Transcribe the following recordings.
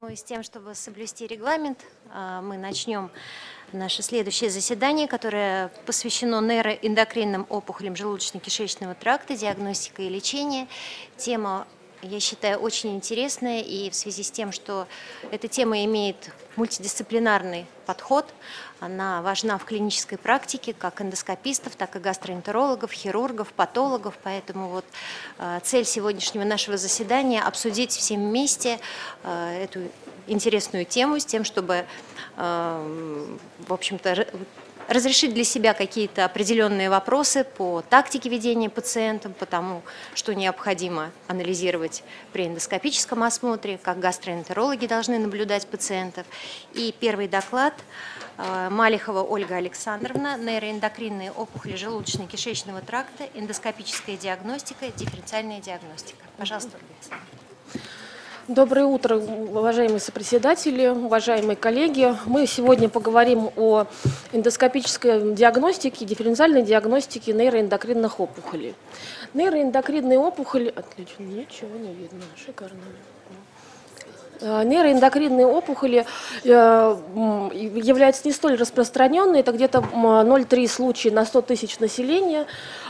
С тем, чтобы соблюсти регламент, мы начнем наше следующее заседание, которое посвящено нейроэндокринным опухолям желудочно-кишечного тракта, диагностика и лечение. Тема, я считаю, очень интересная, и в связи с тем, что эта тема имеет мультидисциплинарный подход, она важна в клинической практике как эндоскопистов, так и гастроэнтерологов, хирургов, патологов. Поэтому цель сегодняшнего нашего заседания – обсудить всем вместе эту интересную тему с тем, чтобы, в общем-то, разрешить для себя какие-то определенные вопросы по тактике ведения пациентам, по тому, что необходимо анализировать при эндоскопическом осмотре, как гастроэнтерологи должны наблюдать пациентов. И первый доклад Малихова Ольга Александровна, нейроэндокринные опухоли желудочно-кишечного тракта, эндоскопическая диагностика, дифференциальная диагностика. Пожалуйста, Ольга Александровна. Доброе утро, уважаемые сопредседатели, уважаемые коллеги. Мы сегодня поговорим о эндоскопической диагностике, дифференциальной диагностике нейроэндокринных опухолей. Нейроэндокринные опухоли... Отлично, ничего не видно, шикарно. Нейроэндокринные опухоли являются не столь распространенными, это где-то 0,3 случая на 100 тысяч населения.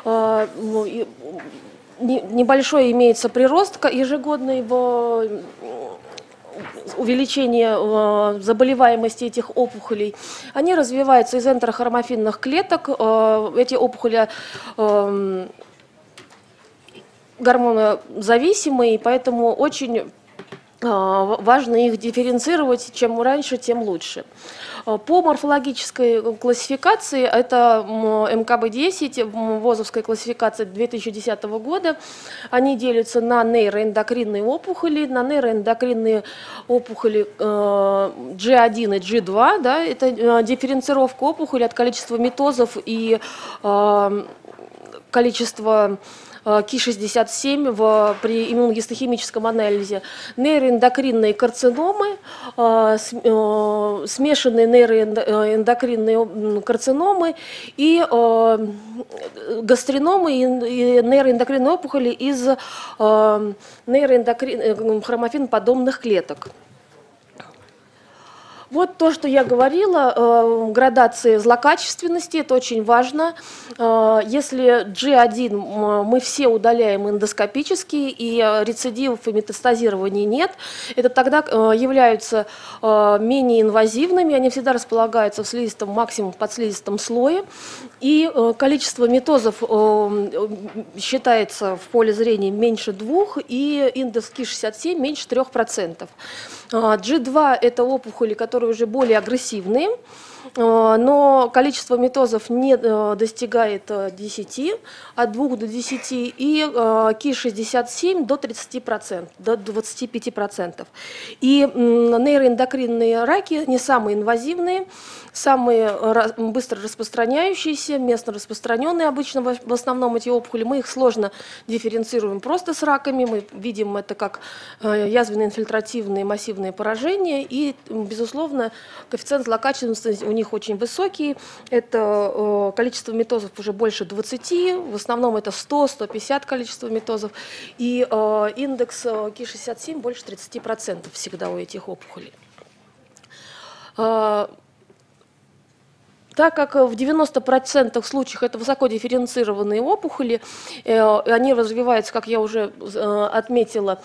Небольшой имеется прирост ежегодный в увеличение заболеваемости этих опухолей. Они развиваются из энтерохромофильных клеток. Эти опухоли гормонозависимые, поэтому очень важно их дифференцировать. Чем раньше, тем лучше. По морфологической классификации, это МКБ-10, ВОЗовская классификация 2010 года, они делятся на нейроэндокринные опухоли, G1 и G2, да, это дифференцировка опухоли от количества метозов и количества Ки-67 при иммуногистохимическом анализе, нейроэндокринные карциномы, смешанные нейроэндокринные карциномы и гастриномы и нейроэндокринные опухоли из хромофин-подобных клеток. Вот то, что я говорила, градация злокачественности, это очень важно. Если G1 мы все удаляем эндоскопически, и рецидивов и метастазирования нет, это тогда являются менее инвазивными, они всегда располагаются в слизистом, максимум в подслизистом слое, и количество метозов считается в поле зрения меньше 2, и индекс Ки-67 меньше 3%. G2 – это опухоли, которые уже более агрессивные, но количество метозов не достигает 10, от 2 до 10, и Ки-67 до 30%, до 25%. И нейроэндокринные раки не самые инвазивные, самые быстро распространяющиеся, местно распространенные обычно в основном эти опухоли. Мы их сложно дифференцируем просто с раками, мы видим это как язвенно-инфильтративные массивные поражения, и, безусловно, коэффициент злокачественности у них очень высокий, это количество метозов уже больше 20, в основном это 100-150 количество метозов, и индекс Ки-67 больше 30% всегда у этих опухолей. Так как в 90% случаев это высоко дифференцированные опухоли, они развиваются, как я уже отметила,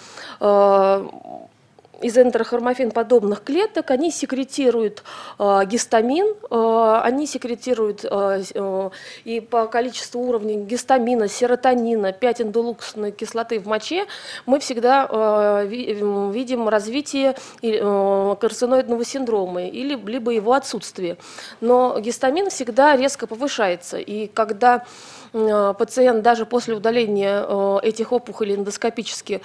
из энтерохромофин-подобных клеток, они секретируют гистамин, они секретируют и по количеству уровней гистамина, серотонина, 5-индолуксной кислоты в моче, мы всегда видим развитие карциноидного синдрома, либо его отсутствие. Но гистамин всегда резко повышается, и когда пациент даже после удаления этих опухолей эндоскопически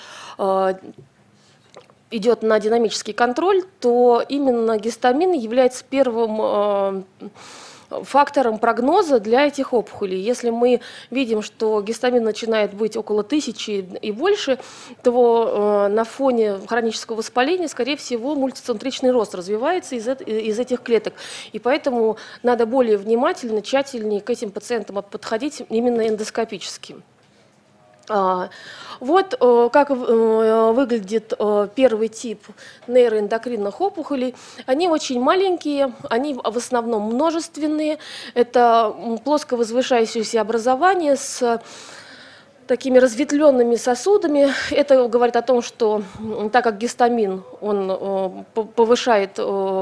идет на динамический контроль, то именно гистамин является первым фактором прогноза для этих опухолей. Если мы видим, что гистамин начинает быть около 1000 и больше, то на фоне хронического воспаления, скорее всего, мультицентричный рост развивается из этих клеток. И поэтому надо более внимательно, тщательнее к этим пациентам подходить именно эндоскопически. Вот как выглядит первый тип нейроэндокринных опухолей. Они очень маленькие, они в основном множественные. Это плоско возвышающиеся образования с такими разветвленными сосудами. Это говорит о том, что так как гистамин, он повышает,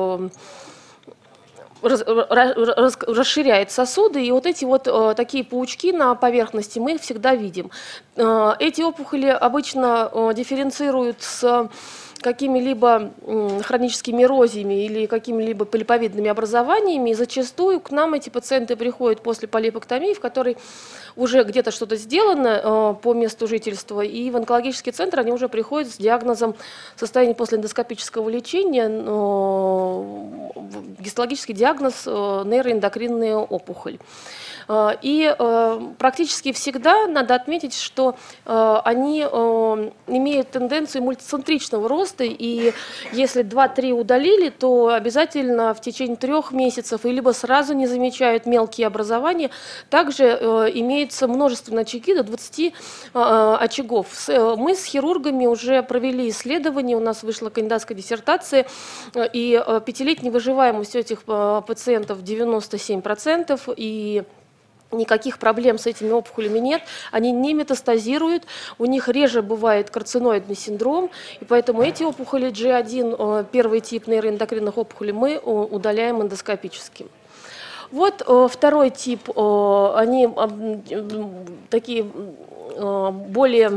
расширяет сосуды, и вот эти вот такие паучки на поверхности мы их всегда видим. Эти опухоли обычно дифференцируют с какими-либо хроническими эрозиями или какими-либо полиповидными образованиями. И зачастую к нам эти пациенты приходят после полипэктомии, в которой уже где-то что-то сделано по месту жительства, и в онкологический центр они уже приходят с диагнозом состояния после эндоскопического лечения, гистологический диагноз нейроэндокринная опухоль. И практически всегда надо отметить, что они имеют тенденцию мультицентричного роста, и если 2-3 удалили, то обязательно в течение 3 месяцев и либо сразу не замечают мелкие образования. Также имеется множество очаги, до 20 очагов. Мы с хирургами уже провели исследование, у нас вышла кандидатская диссертация, и 5-летняя выживаемость у этих пациентов 97%, и никаких проблем с этими опухолями нет, они не метастазируют, у них реже бывает карциноидный синдром, и поэтому эти опухоли G1, первый тип нейроэндокринных опухолей, мы удаляем эндоскопически. Вот второй тип, они такие более...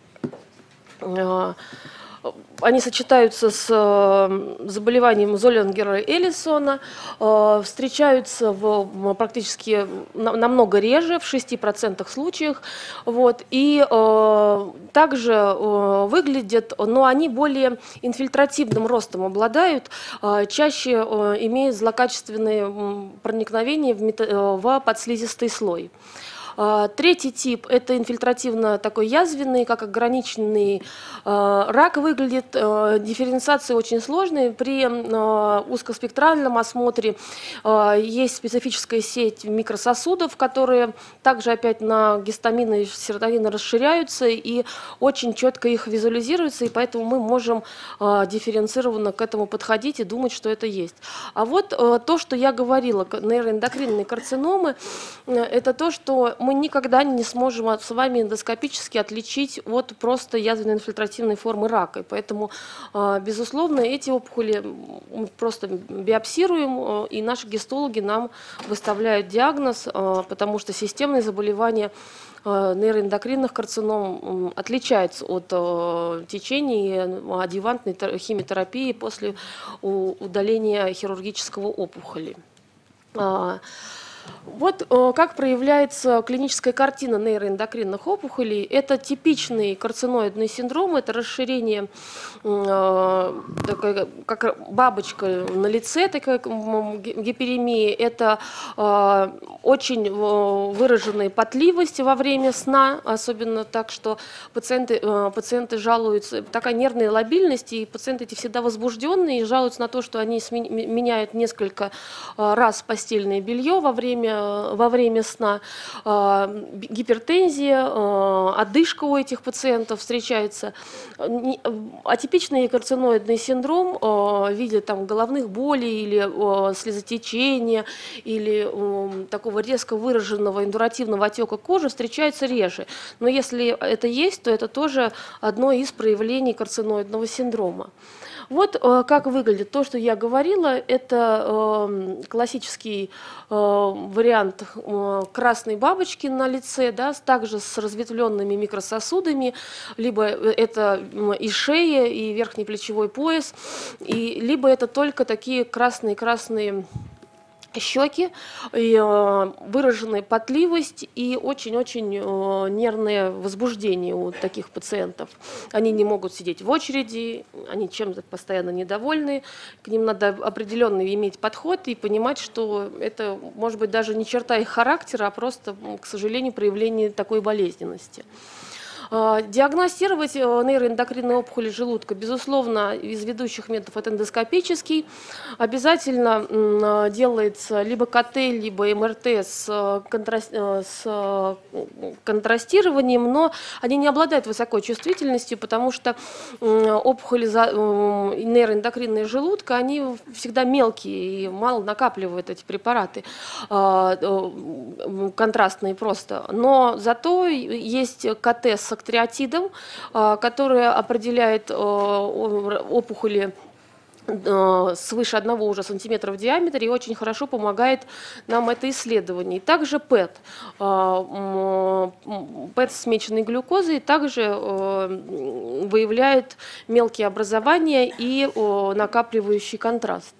Они сочетаются с заболеванием Золлингера-Эллисона, встречаются практически намного реже, в 6% случаях. Вот, и также выглядят, но они более инфильтративным ростом обладают, чаще имеют злокачественные проникновения в подслизистый слой. Третий тип – это инфильтративно такой язвенный, как ограниченный рак выглядит. Дифференциация очень сложная. При узкоспектральном осмотре есть специфическая сеть микрососудов, которые также опять на гистамины и серотонины расширяются и очень четко их визуализируются, и поэтому мы можем дифференцированно к этому подходить и думать, что это есть. А вот то, что я говорила, нейроэндокринные карциномы, это то, что мы никогда не сможем с вами эндоскопически отличить от просто язвенно-инфильтративной формы рака. И поэтому, безусловно, эти опухоли мы просто биопсируем, и наши гистологи нам выставляют диагноз, потому что системные заболевания нейроэндокринных карцином отличаются от течения адъювантной химиотерапии после удаления хирургического опухоли. Вот как проявляется клиническая картина нейроэндокринных опухолей. Это типичный карциноидный синдром, это расширение, такая, как бабочка на лице, такая гиперемия, это очень выраженная потливость во время сна, особенно так, что пациенты жалуются, такая нервная лобильность, и пациенты эти всегда возбужденные и жалуются на то, что они меняют несколько раз постельное белье во время сна, гипертензия, одышка у этих пациентов встречается. Атипичный карциноидный синдром в виде головных болей или слезотечения, или такого резко выраженного индуративного отека кожи встречается реже. Но если это есть, то это тоже одно из проявлений карциноидного синдрома. Вот как выглядит то, что я говорила. Это классический вариант красной бабочки на лице, да, также с разветвленными микрососудами, либо это и шея, и верхний плечевой пояс, либо это только такие красные щеки, и выраженная потливость и очень-очень нервное возбуждение у таких пациентов. Они не могут сидеть в очереди, они чем-то постоянно недовольны, к ним надо определенный иметь подход и понимать, что это может быть даже не черта их характера, а просто, к сожалению, проявление такой болезненности. Диагностировать нейроэндокринные опухоли желудка, безусловно, из ведущих методов это эндоскопический. Обязательно делается либо КТ, либо МРТ с контрастированием, но они не обладают высокой чувствительностью, потому что опухоли нейроэндокринные желудка, они всегда мелкие и мало накапливают эти препараты, контрастные просто. Но зато есть КТ с актриотидом, который определяет опухоли свыше 1 уже сантиметра в диаметре и очень хорошо помогает нам это исследование. И также ПЭТ, ПЭТ с смеченной глюкозой также выявляет мелкие образования и накапливающий контраст.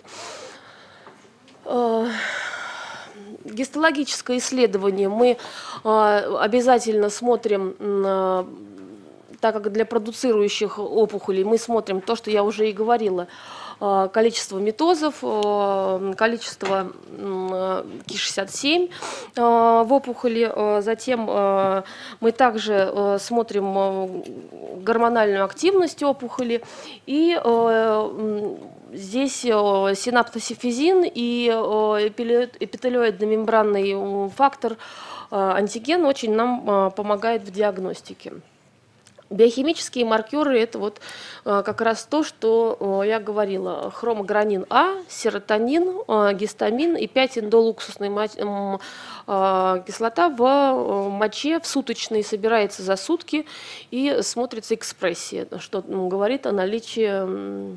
Гистологическое исследование мы обязательно смотрим, так как для продуцирующих опухолей мы смотрим то, что я уже и говорила, количество митозов, количество Ки-67 в опухоли. Затем мы также смотрим гормональную активность опухоли. И здесь синаптосифизин и эпителиоидно-мембранный фактор, антиген, очень нам помогает в диагностике. Биохимические маркеры – это вот как раз то, что я говорила. Хромогранин А, серотонин, гистамин и 5-индолуксусная кислота в моче в суточной собирается за сутки и смотрится экспрессия, что говорит о наличии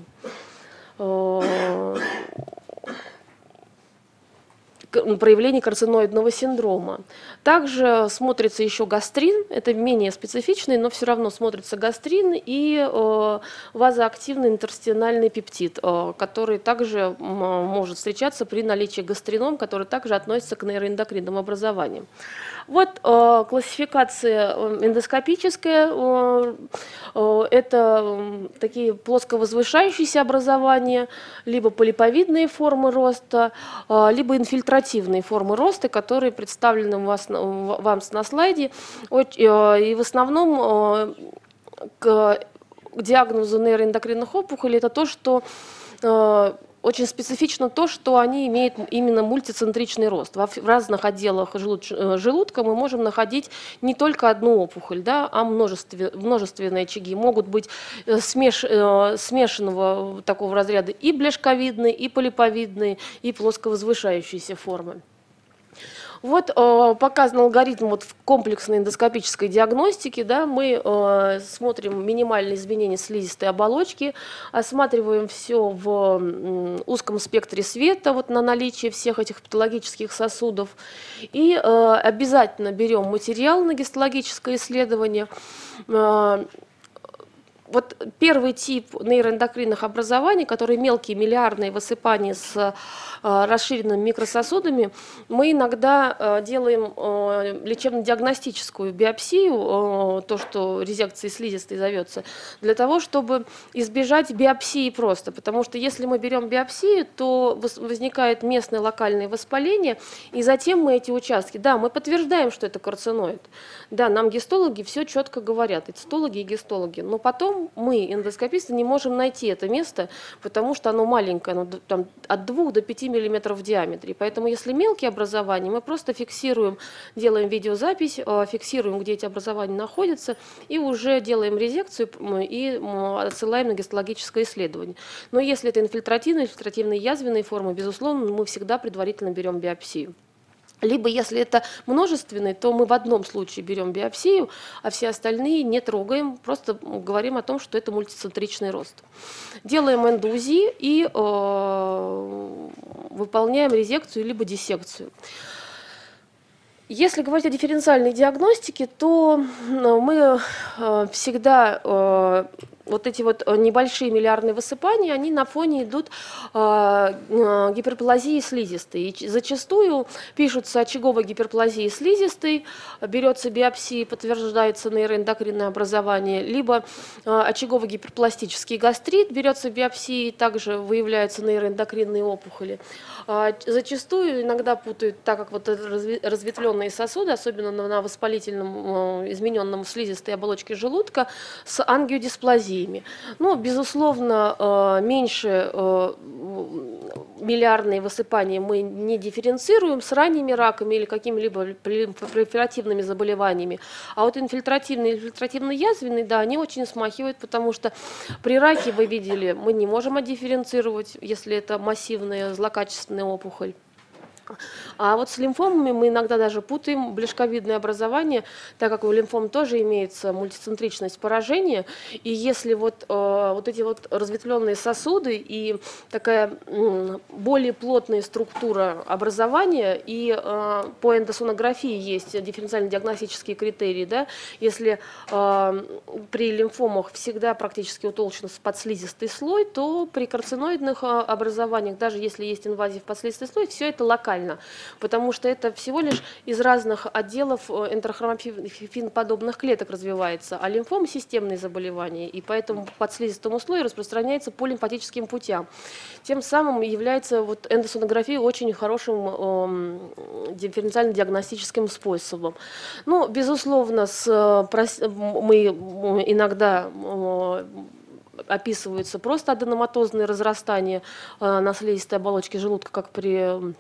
проявлений карциноидного синдрома. Также смотрится еще гастрин, это менее специфичный, но все равно смотрится гастрин и вазоактивный интерстинальный пептид, который также может встречаться при наличии гастрином, который также относится к нейроэндокринным образованиям. Вот классификация эндоскопическая, это такие плосковозвышающиеся образования, либо полиповидные формы роста, либо инфильтративные формы роста, которые представлены вам на слайде. И в основном к диагнозу нейроэндокринных опухолей это то, что очень специфично то, что они имеют именно мультицентричный рост. В разных отделах желудка мы можем находить не только одну опухоль, да, а множественные очаги. Могут быть смешанного такого разряда и бляшковидные, и полиповидные, и плосковозвышающиеся формы. Вот показан алгоритм вот в комплексной эндоскопической диагностике. Да, мы смотрим минимальные изменения слизистой оболочки, осматриваем все в узком спектре света вот на наличие всех этих патологических сосудов. И обязательно берем материал на гистологическое исследование. Вот первый тип нейроэндокринных образований, которые мелкие миллиардные высыпания с расширенными микрососудами, мы иногда делаем лечебно-диагностическую биопсию, то, что резекцией слизистой зовется, для того, чтобы избежать биопсии просто. Потому что если мы берем биопсию, то возникает местное локальное воспаление, и затем мы эти участки, да, мы подтверждаем, что это карциноид. Да, нам гистологи все четко говорят, и цитологи, и гистологи, но потом мы, эндоскописты, не можем найти это место, потому что оно маленькое, оно там, от 2 до 5 миллиметров в диаметре. Поэтому если мелкие образования, мы просто фиксируем, делаем видеозапись, фиксируем, где эти образования находятся, и уже делаем резекцию и отсылаем на гистологическое исследование. Но если это инфильтративные язвенные формы, безусловно, мы всегда предварительно берем биопсию. Либо, если это множественный, то мы в одном случае берем биопсию, а все остальные не трогаем, просто говорим о том, что это мультицентричный рост. Делаем эндоузи и выполняем резекцию либо диссекцию. Если говорить о дифференциальной диагностике, то мы всегда вот эти вот небольшие миллиардные высыпания, они на фоне идут гиперплазии слизистой. И зачастую пишутся очаговой гиперплазии слизистой, берется биопсия, подтверждается нейроэндокринное образование, либо очаговый гиперпластический гастрит, берется биопсия, также выявляются нейроэндокринные опухоли. Зачастую иногда путают, так как вот разветвленные сосуды, особенно на воспалительном измененном слизистой оболочке желудка, с ангиодисплазиями. Но, безусловно, меньше миллиардные высыпания мы не дифференцируем с ранними раками или какими-либо пролиферативными заболеваниями. А вот инфильтративные, инфильтративно-язвенные, да, они очень смахивают, потому что при раке, вы видели, мы не можем отдифференцировать, если это массивная злокачественная опухоль. А вот с лимфомами мы иногда даже путаем блешковидное образование, так как у лимфом тоже имеется мультицентричность поражения. И если вот эти вот разветвленные сосуды и такая более плотная структура образования, и по эндосонографии есть дифференциально-диагностические критерии, да, если при лимфомах всегда практически утолщен подслизистый слой, то при карциноидных образованиях, даже если есть инвазия в подслизистый слой, все это локально. Потому что это всего лишь из разных отделов энтерохромофин-подобных клеток развивается, а лимфома – системные заболевания, и поэтому по подслизистому слою распространяется по лимфатическим путям. Тем самым является вот эндосонография очень хорошим дифференциально-диагностическим способом. Ну, безусловно, мы иногда описываются просто аденоматозные разрастания на слизистой оболочке желудка, как при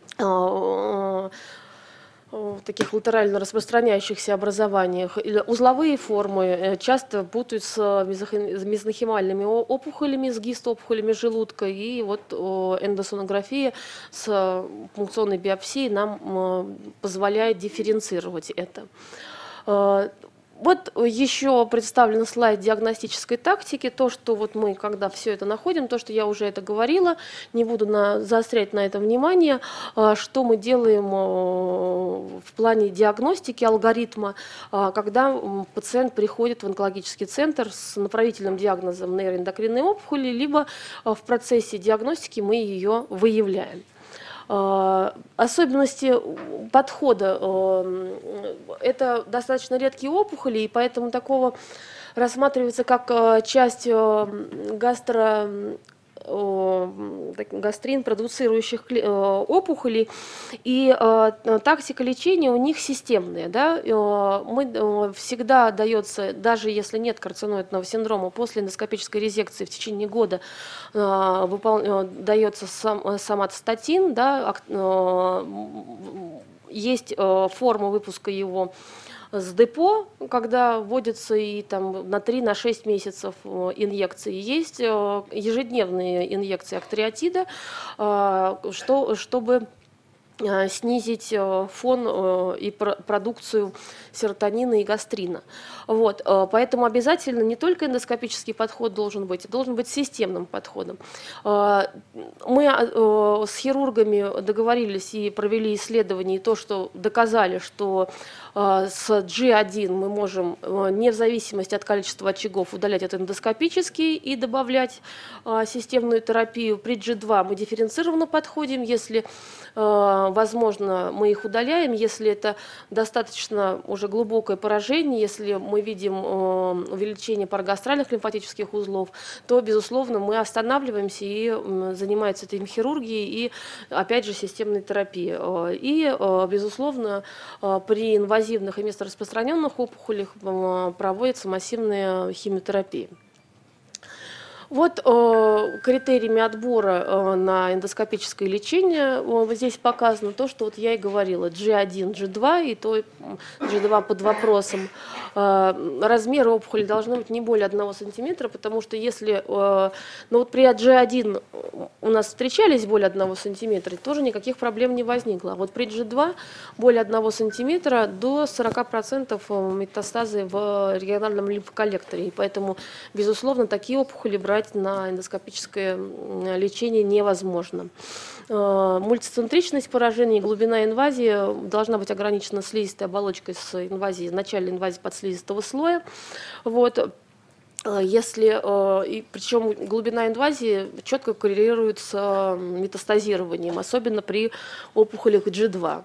таких латерально распространяющихся образованиях. Узловые формы часто путают с мезонхимальными опухолями, с гистопухолями желудка, и вот эндосонография с пункционной биопсией нам позволяет дифференцировать это. Вот еще представлен слайд диагностической тактики, то, что вот мы, когда все это находим, то, что я уже это говорила, не буду заострять на это внимание, что мы делаем в плане диагностики алгоритма, когда пациент приходит в онкологический центр с направительным диагнозом нейроэндокринной опухоли, либо в процессе диагностики мы ее выявляем. Особенности подхода – это достаточно редкие опухоли, и поэтому такого рассматривается как часть гастрин, продуцирующих опухолей, и тактика лечения у них системная. Да? Всегда дается, даже если нет карциноидного синдрома, после эндоскопической резекции в течение года дается соматостатин, да? Есть форма выпуска его с депо, когда вводится и там на 3-6 месяцев инъекции. Есть ежедневные инъекции актриотида, чтобы снизить фон и продукцию серотонина и гастрина. Вот. Поэтому обязательно не только эндоскопический подход должен быть системным подходом. Мы с хирургами договорились и провели исследование, и то, что доказали, что с G1 мы можем, не в зависимости от количества очагов, удалять это эндоскопически и добавлять системную терапию. При G2 мы дифференцированно подходим, если возможно, мы их удаляем, если это достаточно уже глубокое поражение, если мы видим увеличение парагастральных лимфатических узлов, то, безусловно, мы останавливаемся и занимаемся этим хирургией и, опять же, системной терапией. И, безусловно, при инвазивных и местораспространенных опухолях проводится массивная химиотерапия. Вот критериями отбора на эндоскопическое лечение здесь показано то, что вот я и говорила, G1, G2, и то G2 под вопросом. Размеры опухоли должны быть не более 1 сантиметра, потому что если, ну вот при G1 у нас встречались более 1 сантиметра, тоже никаких проблем не возникло. А вот при G2 более 1 сантиметра до 40% метастазы в региональном лимфоколлекторе. И поэтому, безусловно, такие опухоли брать на эндоскопическое лечение невозможно. Мультицентричность поражения и глубина инвазии должна быть ограничена слизистой оболочкой с инвазией, начальной инвазией подслизистого слоя. Вот. Причем глубина инвазии четко коррелирует с метастазированием, особенно при опухолях G2.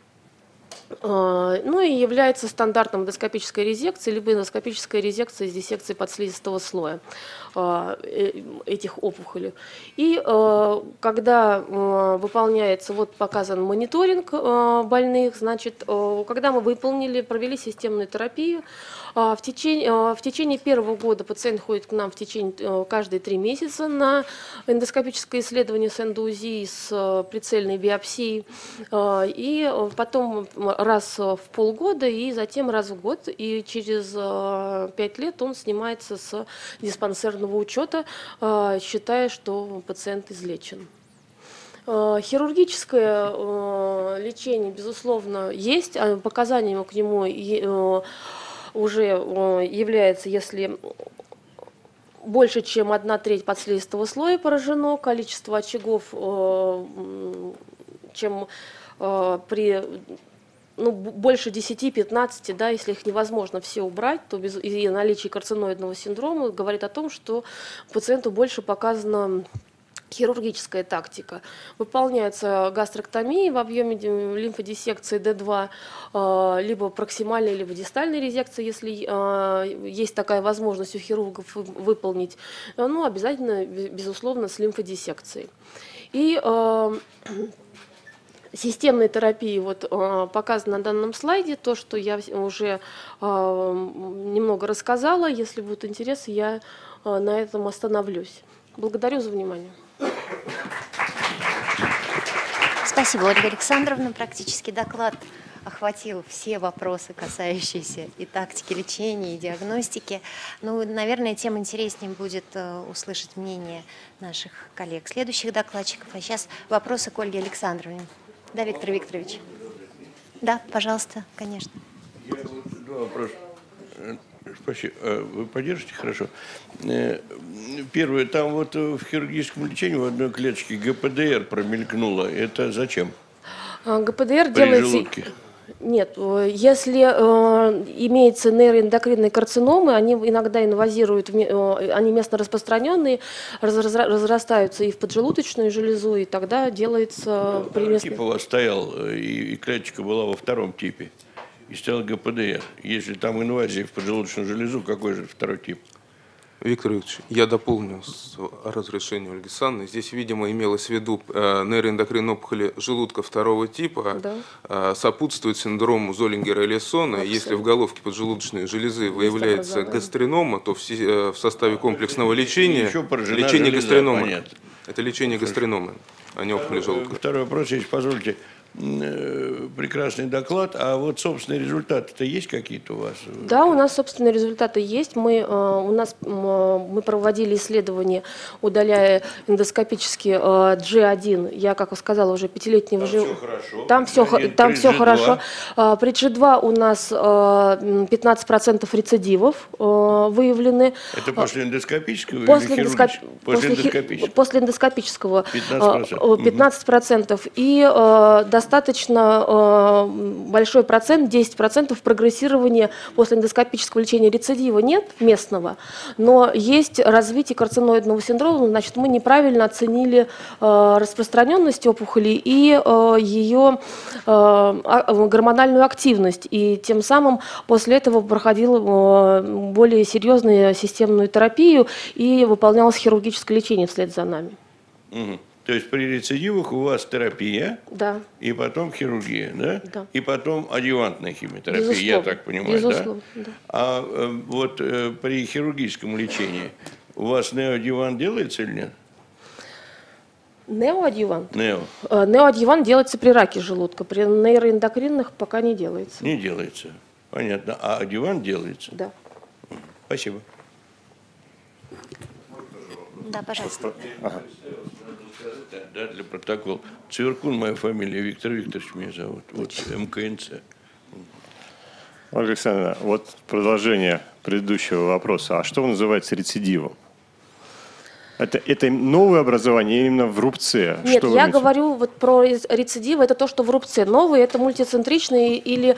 Ну и является стандартом эндоскопической резекции, либо эндоскопическая резекция с диссекцией подслизистого слоя этих опухолей. И когда выполняется, вот показан мониторинг больных, значит, когда мы провели системную терапию, в течение первого года пациент ходит к нам каждые 3 месяца на эндоскопическое исследование с эндоузией, с прицельной биопсией, и потом раз в полгода и затем раз в год. И через 5 лет он снимается с диспансерного учета, считая, что пациент излечен. Хирургическое лечение, безусловно, есть. Показаниями к нему уже является, если больше, чем 1/3 подслизистого слоя поражено, количество очагов, чем больше 10-15, да, если их невозможно все убрать, то и наличие карциноидного синдрома говорит о том, что пациенту больше показана хирургическая тактика. Выполняется гастроктомия в объеме лимфодиссекции D2, либо проксимальной, либо дистальной резекции, если есть такая возможность у хирургов выполнить, ну, обязательно, безусловно, с лимфодиссекцией. И системной терапии вот показано на данном слайде, то, что я уже немного рассказала. Если будут интересы, я на этом остановлюсь. Благодарю за внимание. Спасибо, Ольга Александровна. Практически доклад охватил все вопросы, касающиеся и тактики лечения, и диагностики. Ну, наверное, тем интереснее будет услышать мнение наших коллег, следующих докладчиков. А сейчас вопросы к Ольге Александровне. Да, Виктор Викторович? Да, пожалуйста, конечно. Я вот два вопроса. Спасибо. Вы поддержите? Хорошо. Первое, там вот в хирургическом лечении в одной клеточке ГПДР промелькнуло. Это зачем? ГПДР При делается... желудке. Нет, если имеется нейроэндокринные карциномы, они иногда инвазируют, они местно распространенные, разрастаются и в поджелудочную железу, и тогда делается... Тип у вас стоял, и клеточка была во втором типе. И стоял ГПДР. Если там инвазия в поджелудочную железу, какой же второй тип? Виктор Викторович, я дополню с разрешением Ольги Александровны. Здесь, видимо, имелось в виду нейроэндокринные опухоли желудка второго типа, да. Сопутствует синдрому Золлингера-Элиссона. Если в головке поджелудочной железы выявляется гастринома, то в составе комплексного лечения лечение гастриномы. Это лечение гастриномы, а не опухоли желудка. Второй вопрос, если позволите. Прекрасный доклад, а вот собственные результаты-то есть какие-то у вас? Да, у нас собственные результаты есть. Мы проводили исследования, удаляя эндоскопически G1. Я, как сказала, уже 5-летнего живу. Там все хорошо. При G2 у нас 15% рецидивов выявлены. Это после эндоскопического после или хирургического? После эндоскопического 15%. И достаточно большой процент, 10% прогрессирования после эндоскопического лечения рецидива нет местного, но есть развитие карциноидного синдрома, значит, мы неправильно оценили распространенность опухоли и ее гормональную активность, и тем самым после этого проходила более серьезную системную терапию и выполнялось хирургическое лечение вслед за нами. Угу. То есть при рецидивах у вас терапия, да. И потом хирургия, да? Да. И потом адъювантная химиотерапия, безусловно, я так понимаю, безусловно, да? Да. А вот при хирургическом лечении у вас неоадъювант делается или нет? Неоадъювант? Неоадъювант делается при раке желудка, при нейроэндокринных пока не делается. Не делается, понятно. А адъювант делается? Да. Спасибо. Да, пожалуйста. Ага. Да, для протокола. Цверкун моя фамилия, Виктор Викторович меня зовут. Вот МКНЦ. Ольга Александровна, вот продолжение предыдущего вопроса. А что называется рецидивом? Это новое образование именно в рубце? Нет, я говорю вот про рецидивы, это то, что в рубце. Новые — это мультицентричные или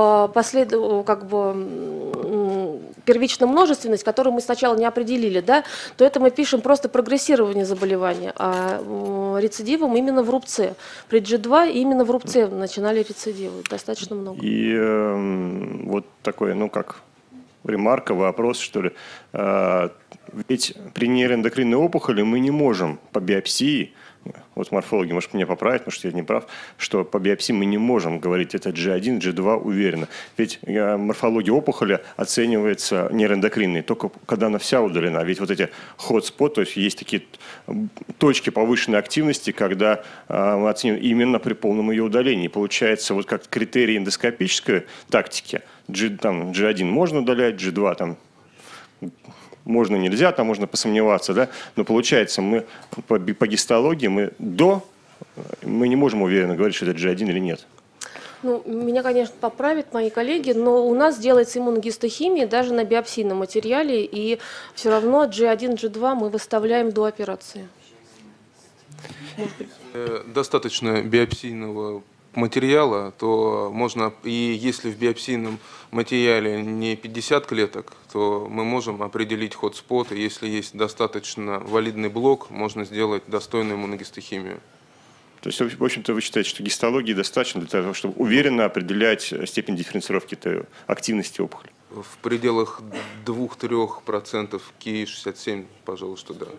первично-множественность, которую мы сначала не определили, да, то это мы пишем просто прогрессирование заболевания, а рецидивом именно в рубце. При G2 именно в рубце начинали рецидивы, достаточно много. И вот такой, ну как, ремарка, вопрос, что ли. Ведь при нейроэндокринной опухоли мы не можем по биопсии, вот морфологи, может, меня поправить, может, я не прав, что по биопсии мы не можем говорить, это G1, G2 уверенно. Ведь морфология опухоли оценивается нейроэндокринной, только когда она вся удалена. Ведь вот эти hotspot, то есть есть такие точки повышенной активности, когда мы оцениваем именно при полном ее удалении. Получается, вот как критерий эндоскопической тактики, G1 можно удалять, G2 там можно, нельзя, там можно посомневаться, да? Но получается, мы по гистологии мы не можем уверенно говорить, что это G1 или нет. Ну, меня, конечно, поправят мои коллеги, но у нас делается иммуногистохимия даже на биопсийном материале, и все равно G1, G2 мы выставляем до операции. Достаточно биопсийного материала, то можно, и если в биопсийном материале не 50 клеток, то мы можем определить хотспот, и если есть достаточно валидный блок, можно сделать достойную иммуногистохимию. То есть, в общем-то, вы считаете, что гистологии достаточно для того, чтобы уверенно определять степень дифференцировки активности опухоли? В пределах 2-3% Ки-67, пожалуй, что да.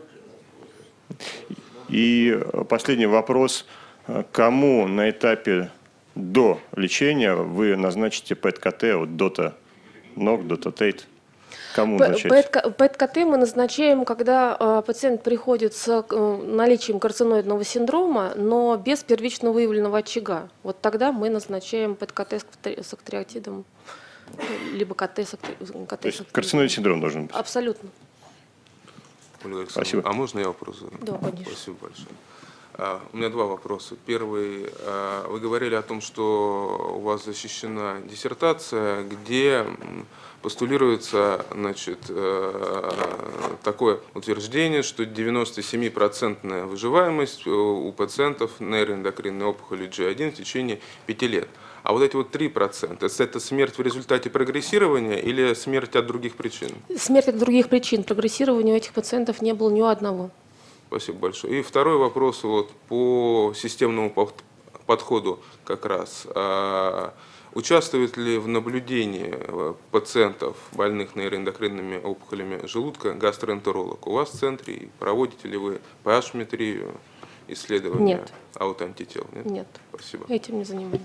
И последний вопрос. Кому на этапе до лечения вы назначите ПЭТ-КТ от ДОТА-НОК, ДОТА-ТЕЙТ? Кому назначаете? ПЭТ-КТ мы назначаем, когда пациент приходит с наличием карциноидного синдрома, но без первично выявленного очага. Вот тогда мы назначаем ПЭТ-КТ с актриотидом, либо КТ с актриотидом. То есть карциноидный синдром должен быть? Абсолютно. Ольга Александровна, спасибо. А можно я вопрос задам? Да, конечно. Спасибо большое. У меня два вопроса. Первый. Вы говорили о том, что у вас защищена диссертация, где постулируется, значит, такое утверждение, что 97% выживаемость у пациентов нейроэндокринной опухоли G1 в течение 5 лет. А вот эти вот 3%, это смерть в результате прогрессирования или смерть от других причин? Смерть от других причин. Прогрессирования у этих пациентов не было ни у одного. Спасибо большое. И второй вопрос вот по системному подходу как раз. Участвует ли в наблюдении пациентов, больных нейроэндокринными опухолями желудка, гастроэнтеролог? У вас в центре проводите ли вы pH-метрию, исследования аутоантител? Нет. Нет. Спасибо. Этим не занимаемся.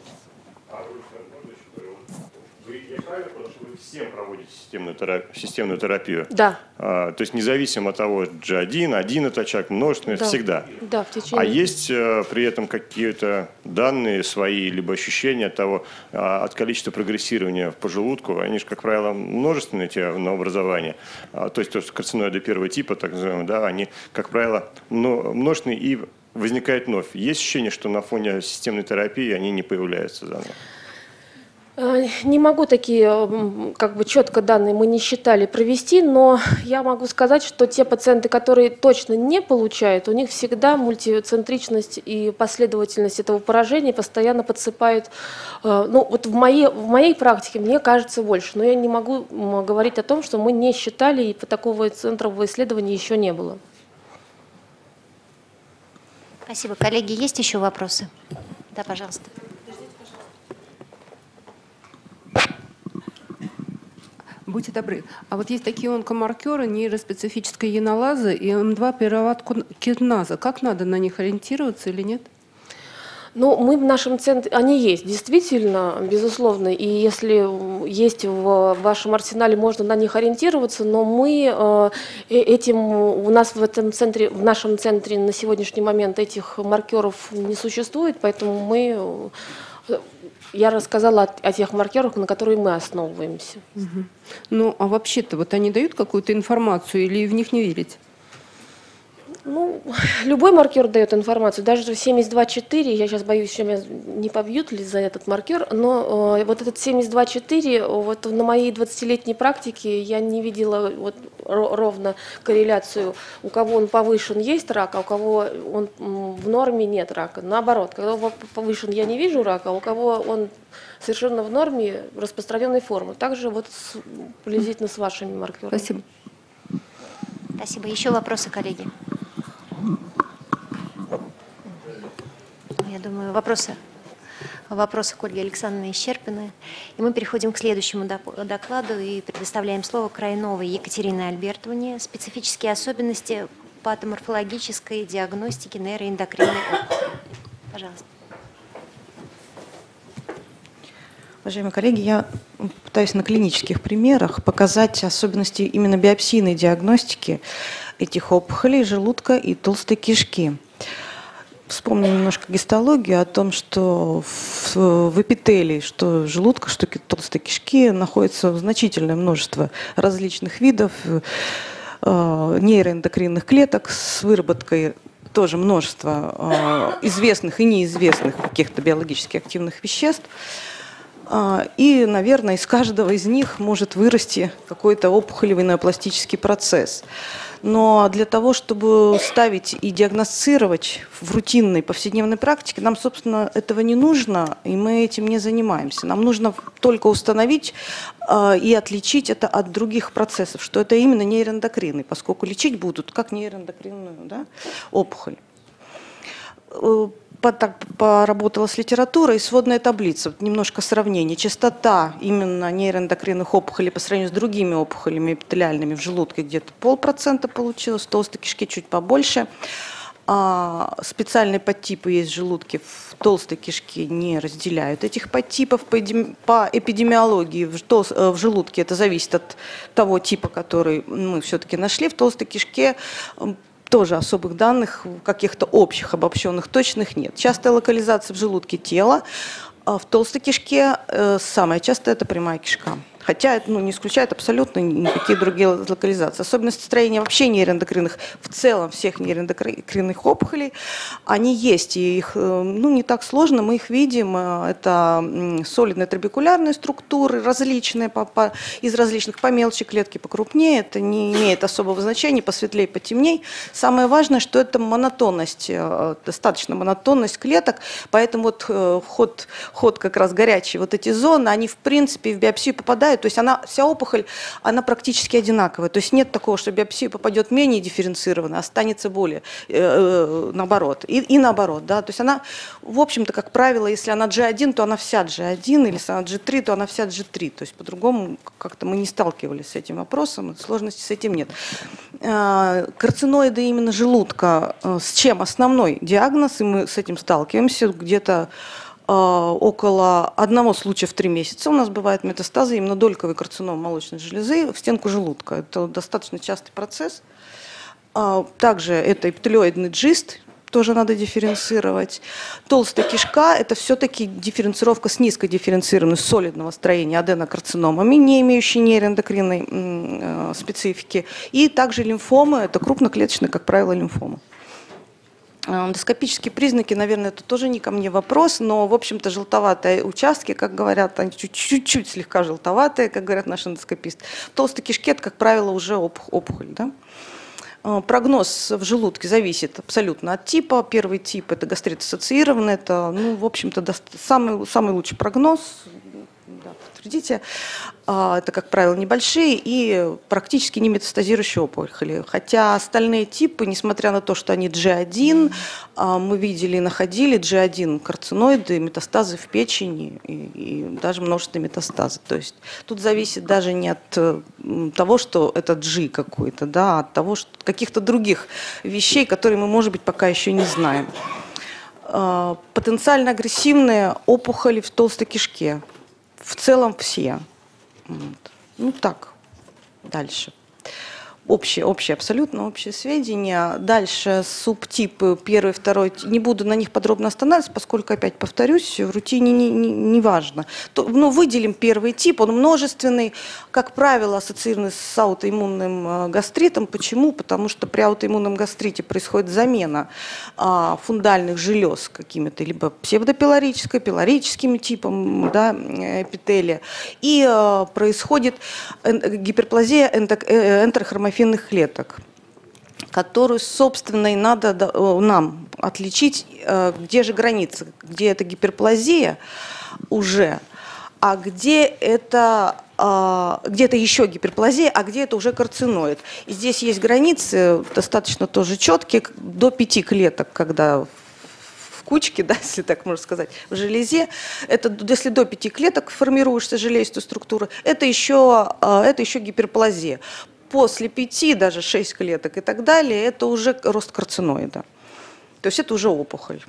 Я правильно понял, что вы всем проводите системную терапию? Да. То есть независимо от того, G1, один это очаг, множественный, да. всегда? Да, в течение. А есть при этом какие-то данные свои, либо ощущения от того, от количества прогрессирования по желудку? Они же, как правило, множественные эти новообразования. То есть карциноиды первого типа, так называемые, да, они, как правило, множественные и возникает вновь. Есть ощущение, что на фоне системной терапии они не появляются заново? Не могу такие четко данные мы не считали провести, но я могу сказать, что те пациенты, которые точно не получают, у них всегда мультицентричность и последовательность этого поражения постоянно подсыпает. Ну, вот в моей практике мне кажется больше, но я не могу говорить о том, что мы не считали, и такого центрового исследования еще не было. Спасибо. Коллеги, есть еще вопросы? Да, пожалуйста. Будьте добры. А вот есть такие онкомаркеры нейроспецифической енолазы и М2 пируват-киназа. Как надо на них ориентироваться или нет? Ну, мы в нашем центре, они есть, действительно, безусловно, и если есть в вашем арсенале, можно на них ориентироваться, но мы этим, у нас в нашем центре на сегодняшний момент этих маркеров не существует, поэтому я рассказала о тех маркерах, на которые мы основываемся. Угу. Ну, а вообще-то вот они дают какую-то информацию или в них не верить? Ну, любой маркер дает информацию, даже 72,4, я сейчас боюсь, что меня не побьют ли за этот маркер, но вот этот 72,4, вот на моей 20-летней практике я не видела вот ровно корреляцию, у кого он повышен есть рак, а у кого он в норме нет рака. Наоборот, когда он повышен я не вижу рака, а у кого он совершенно в норме распространенной формы. Также вот приблизительно с вашими маркерами. Спасибо. Спасибо. Еще вопросы, коллеги? Я думаю, вопросы к Ольге Александровне исчерпаны. И мы переходим к следующему докладу и предоставляем слово Крайновой Екатерине Альбертовне. Специфические особенности патоморфологической диагностики нейроэндокринной опухоли. Пожалуйста. Уважаемые коллеги, я пытаюсь на клинических примерах показать особенности именно биопсийной диагностики этих опухолей желудка и толстой кишки. Вспомним немножко гистологию о том, что в эпителии, что желудка, что толстой кишки, находится значительное множество различных видов нейроэндокринных клеток с выработкой тоже множество известных и неизвестных каких-то биологически активных веществ. И, наверное, из каждого из них может вырасти какой-то опухолевый неопластический процесс. Но для того, чтобы ставить и диагностировать в рутинной повседневной практике, нам, собственно, этого не нужно, и мы этим не занимаемся. Нам нужно только установить и отличить это от других процессов, что это именно нейроэндокрины, поскольку лечить будут как нейроэндокринную, да, опухоль. Так поработала с литературой, сводная таблица, немножко сравнение. Частота именно нейроэндокринных опухолей по сравнению с другими опухолями эпителиальными в желудке где-то 0,5% получилось, в толстой кишке чуть побольше. Специальные подтипы есть в желудке, в толстой кишке не разделяют этих подтипов. По эпидемиологии в желудке это зависит от того типа, который мы все-таки нашли. В толстой кишке тоже особых данных, каких-то общих, обобщенных, точных нет. Частая локализация в желудке тела, а в толстой кишке самая частая – это прямая кишка. Хотя это не исключает абсолютно никакие другие локализации. Особенности строения вообще нейроэндокринных, в целом всех нейроэндокринных опухолей, они есть. И их не так сложно, мы их видим. Это солидные трабекулярные структуры, различные, из различных помельче клетки, покрупнее. Это не имеет особого значения, посветлее, потемней. Самое важное, что это монотонность, достаточно монотонность клеток. Поэтому вот ход как раз горячий, вот эти зоны, они в принципе в биопсию попадают. То есть вся опухоль, она практически одинаковая. То есть нет такого, что биопсия попадет менее дифференцированно, останется более, наоборот. И наоборот, да. То есть она, в общем-то, как правило, если она G1, то она вся G1, или если она G3, то она вся G3. То есть по-другому как-то мы не сталкивались с этим вопросом, сложности с этим нет. Карциноиды именно желудка, с чем основной диагноз, и мы с этим сталкиваемся где-то около 1 случая в 3 месяца у нас бывает метастазы именно дольковой карциномы молочной железы в стенку желудка. Это достаточно частый процесс. Также это эпителиоидный джист, тоже надо дифференцировать. Толстая кишка – это все-таки дифференцировка с низкодифференцированной солидного строения аденокарциномами, не имеющие нейроэндокринной специфики. И также лимфомы – это крупноклеточные, как правило, лимфомы. Эндоскопические признаки, наверное, это тоже не ко мне вопрос, но, в общем-то, желтоватые участки, как говорят, они чуть-чуть слегка желтоватые, как говорят наши эндоскописты. В толстой кишке это, как правило, уже опухоль. Да? Прогноз в желудке зависит абсолютно от типа. Первый тип – это гастрит ассоциированный, это, в общем-то, самый лучший прогноз. Да, подтвердите. Это, как правило, небольшие и практически не метастазирующие опухоли. Хотя остальные типы, несмотря на то, что они G1, мы видели и находили G1 карциноиды, метастазы в печени и даже множественные метастазы. То есть тут зависит даже не от того, что это G какой-то, да, а от того, что каких-то других вещей, которые мы, может быть, пока еще не знаем. Потенциально агрессивные опухоли в толстой кишке. В целом все. Так, дальше. Абсолютно общие сведения. Дальше субтипы первый, второй, не буду на них подробно останавливаться, поскольку, опять повторюсь, в рутине не важно. Но выделим первый тип, он множественный, как правило, ассоциированный с аутоиммунным гастритом. Почему? Потому что при аутоиммунном гастрите происходит замена фундальных желез какими-то, либо псевдопилорической, пилорическим типом, да, эпителия, и происходит гиперплазия энтерохромофильных клеток, которую, собственно, и надо нам отличить, где же граница, где это гиперплазия уже, а где это еще гиперплазия, а где это уже карциноид. И здесь есть границы, достаточно тоже четкие, до 5 клеток, когда в кучке, да, если так можно сказать, в железе, это, если до 5 клеток формируешься железистую структуру, это еще гиперплазия. После 5, даже 6 клеток и так далее, это уже рост карциноида. То есть это уже опухоль.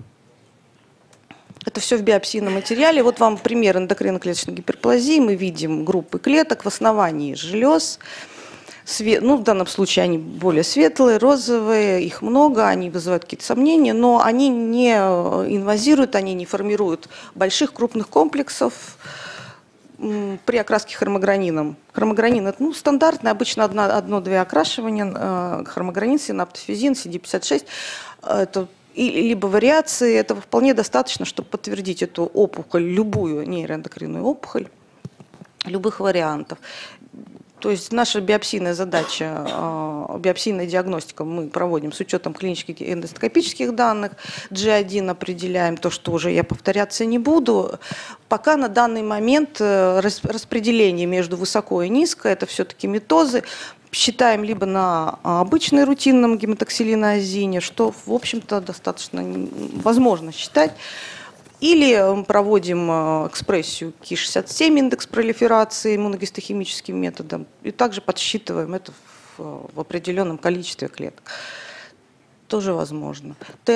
Это все в биопсийном материале. Вот вам пример эндокринно-клеточной гиперплазии. Мы видим группы клеток в основании желез. Ну, в данном случае они более светлые, розовые, их много, они вызывают какие-то сомнения, но они не инвазируют, они не формируют больших крупных комплексов при окраске хромогранином. Хромогранин – это стандартное, обычно одно-две окрашивания, хромогранин, синаптофизин, CD56. Это либо вариации, этого вполне достаточно, чтобы подтвердить эту опухоль, любую нейроэндокринную опухоль, любых вариантов. То есть наша биопсийная задача, биопсийная диагностика мы проводим с учетом клинических и эндоскопических данных. G1 определяем, то, что уже я повторяться не буду. Пока на данный момент распределение между высоко и низко, это все-таки митозы. Считаем либо на обычной рутинном гематоксилиноазине, что, в общем-то, достаточно возможно считать. Или проводим экспрессию Ки-67, индекс пролиферации иммуногистохимическим методом, и также подсчитываем это в определенном количестве клеток. Тоже возможно. В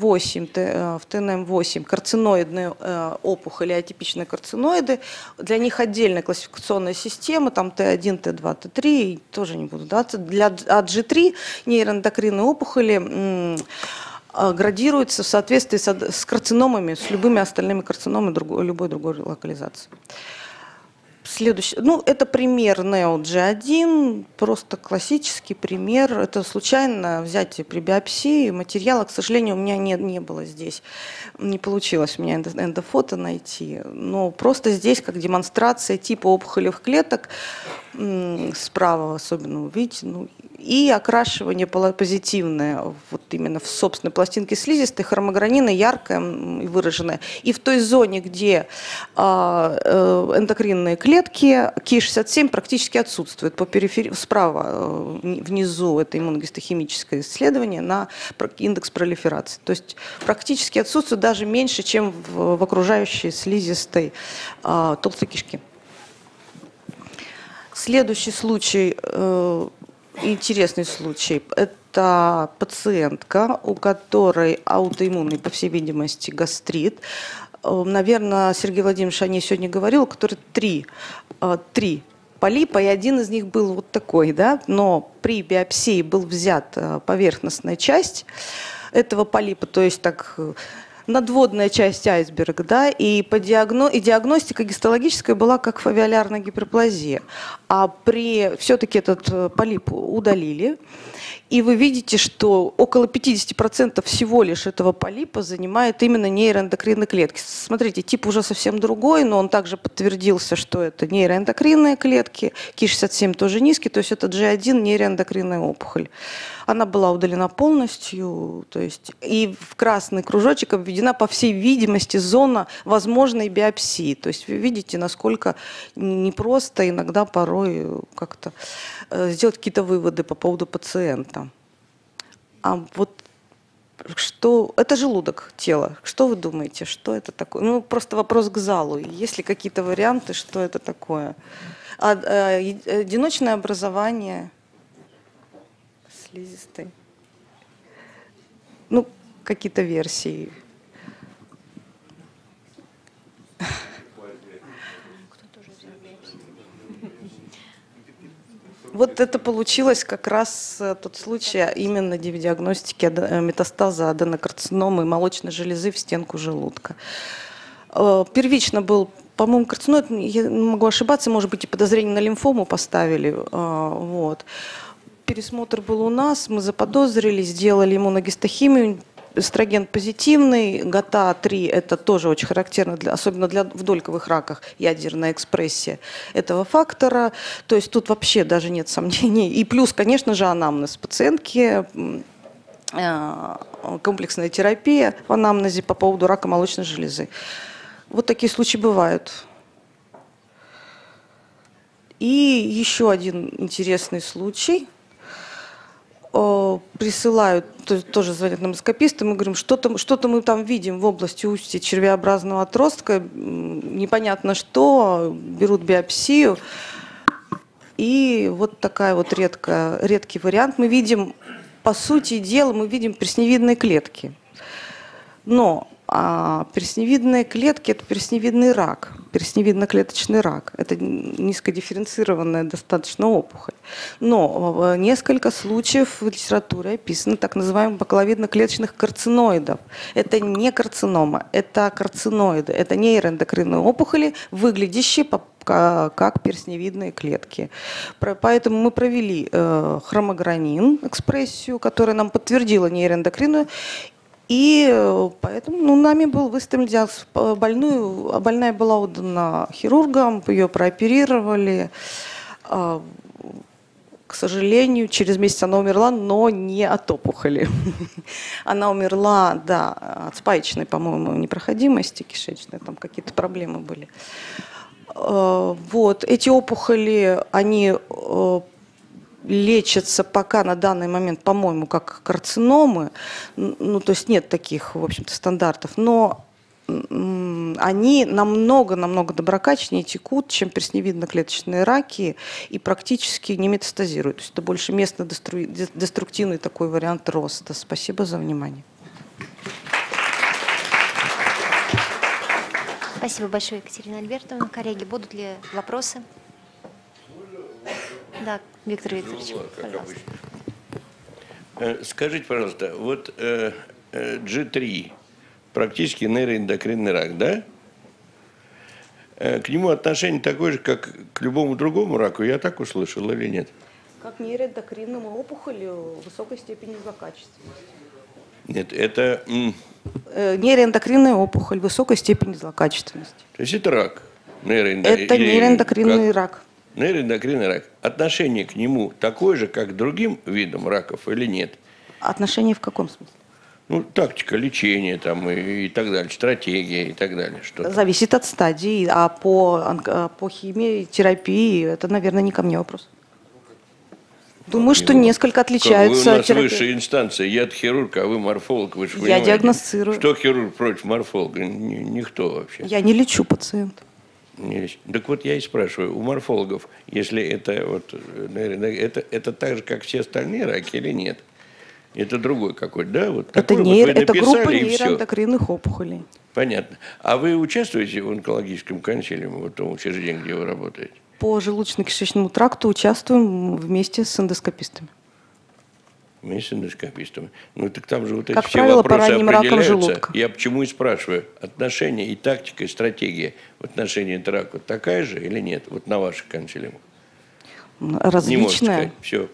ТНМ8 карциноидные опухоли, атипичные карциноиды, для них отдельная классификационная система, там Т1, Т2, Т3, тоже не буду даться. Для G3 нейроэндокринные опухоли градируется в соответствии с карциномами, с любыми остальными карциномами любой другой локализации. Следующий, это пример NEO-G1, просто классический пример. Это случайно взятие при биопсии материала. К сожалению, у меня не было здесь. Не получилось у меня эндофото найти. Но просто здесь как демонстрация типа опухолевых клеток. Справа особенно увидите. И окрашивание позитивное, вот именно в собственной пластинке слизистой, хромогранина яркая и выраженная. И в той зоне, где эндокринные клетки, Ки-67 практически отсутствует. По периферии, справа внизу это иммуногистохимическое исследование на индекс пролиферации. То есть практически отсутствует, даже меньше, чем в окружающей слизистой толстой кишки. Следующий случай, интересный случай, это пациентка, у которой аутоиммунный, по всей видимости, гастрит. Наверное, Сергей Владимирович о ней сегодня говорил, у которой три полипа, и один из них был вот такой, да, но при биопсии был взят поверхностная часть этого полипа, то есть так надводная часть айсберга, да, и диагностика гистологическая была как фовиолярная гиперплазия. А все-таки этот полип удалили, и вы видите, что около 50% всего лишь этого полипа занимает именно нейроэндокринные клетки. Смотрите, тип уже совсем другой, но он также подтвердился, что это нейроэндокринные клетки, Ки-67 тоже низкий, то есть это G1 нейроэндокринная опухоль. Она была удалена полностью, то есть и в красный кружочек обведена, по всей видимости, зона возможной биопсии. То есть вы видите, насколько непросто иногда порой как-то сделать какие-то выводы по поводу пациента. А вот что это желудок, тело. Что вы думаете, что это такое? Просто вопрос к залу. Есть ли какие-то варианты, что это такое? Одиночное образование слизистой. Какие-то версии. Вот это получилось как раз тот случай именно в диагностике метастаза аденокарциномы молочной железы в стенку желудка. Первично был, по-моему, карциноид, я могу ошибаться, может быть, и подозрение на лимфому поставили. Вот. Пересмотр был у нас, мы заподозрили, сделали иммуногистохимию, эстроген позитивный, ГАТА-3 это тоже очень характерно, особенно в дольковых раках, ядерная экспрессия этого фактора. То есть тут вообще даже нет сомнений. И плюс, конечно же, анамнез пациентки, комплексная терапия в анамнезе по поводу рака молочной железы. Вот такие случаи бывают. И еще один интересный случай. Присылают, тоже звонят нам эндоскописты, мы говорим, что-то мы там видим в области устья червеобразного отростка, непонятно что, берут биопсию. И вот такая вот редкий вариант. Мы видим, по сути дела, мы видим пресневидные клетки. Но пресневидные клетки – это пресневидный рак, пресневидно-клеточный рак. Это низкодифференцированная достаточно опухоль. Но в несколько случаев в литературе описаны так называемых бакаловидно-клеточных карциноидов. Это не карцинома, это карциноиды. Это нейроэндокринные опухоли, выглядящие как перстневидные клетки. Поэтому мы провели хромогранин, экспрессию, которая нам подтвердила нейроэндокринную. И поэтому нами был выставлен диагноз. Больная была отдана хирургам, ее прооперировали. К сожалению, через месяц она умерла, но не от опухоли. Она умерла, да, от спаечной, по-моему, непроходимости кишечной, там какие-то проблемы были. Вот. Эти опухоли, они лечатся пока на данный момент, по-моему, как карциномы, ну, то есть нет таких, в общем-то, стандартов, но они намного доброкачественнее текут, чем пресневидно-клеточные раки, и практически не метастазируют. То есть это больше местно-деструктивный такой вариант роста. Спасибо за внимание. Спасибо большое, Екатерина Альбертовна. Коллеги, будут ли вопросы? Да, Виктор Викторович, пожалуйста. Скажите, пожалуйста, вот G3, практически нейроэндокринный рак, да? К нему отношение такое же, как к любому другому раку, я так услышал или нет? Как нейроэндокринному опухолю высокой степени злокачественности. Нет, это... Нейроэндокринная опухоль высокой степени злокачественности. То есть это рак? Это нейроэндокринный рак. Нейроэндокринный рак. Отношение к нему такое же, как к другим видам раков или нет? Отношение в каком смысле? Ну, тактика лечения там и так далее, стратегия и так далее. Что зависит от стадии, а по химии, терапии, это, наверное, не ко мне вопрос. Думаю, что несколько отличаются. Вы у нас высшая инстанция, я-то хирург, а вы морфолог, вы же понимаете. Я диагностирую. Что хирург против морфолога? Никто вообще. Я не лечу пациента. Так вот я и спрашиваю, у морфологов, если это вот, это так же, как все остальные раки или нет? Это другой какой-то, да? Вот это это группа нейроэндокринных опухолей. Понятно. А вы участвуете в онкологическом консилиуме, в том учреждении, где вы работаете? По желудочно-кишечному тракту участвуем вместе с эндоскопистами. Вместе с эндоскопистами. Ну так там же вот эти как все правило, вопросы определяются. Я почему и спрашиваю, отношения и тактика, и стратегия в отношении к раку такая же или нет? Вот на ваших консилиумах. Различная. Не можете сказать. Все.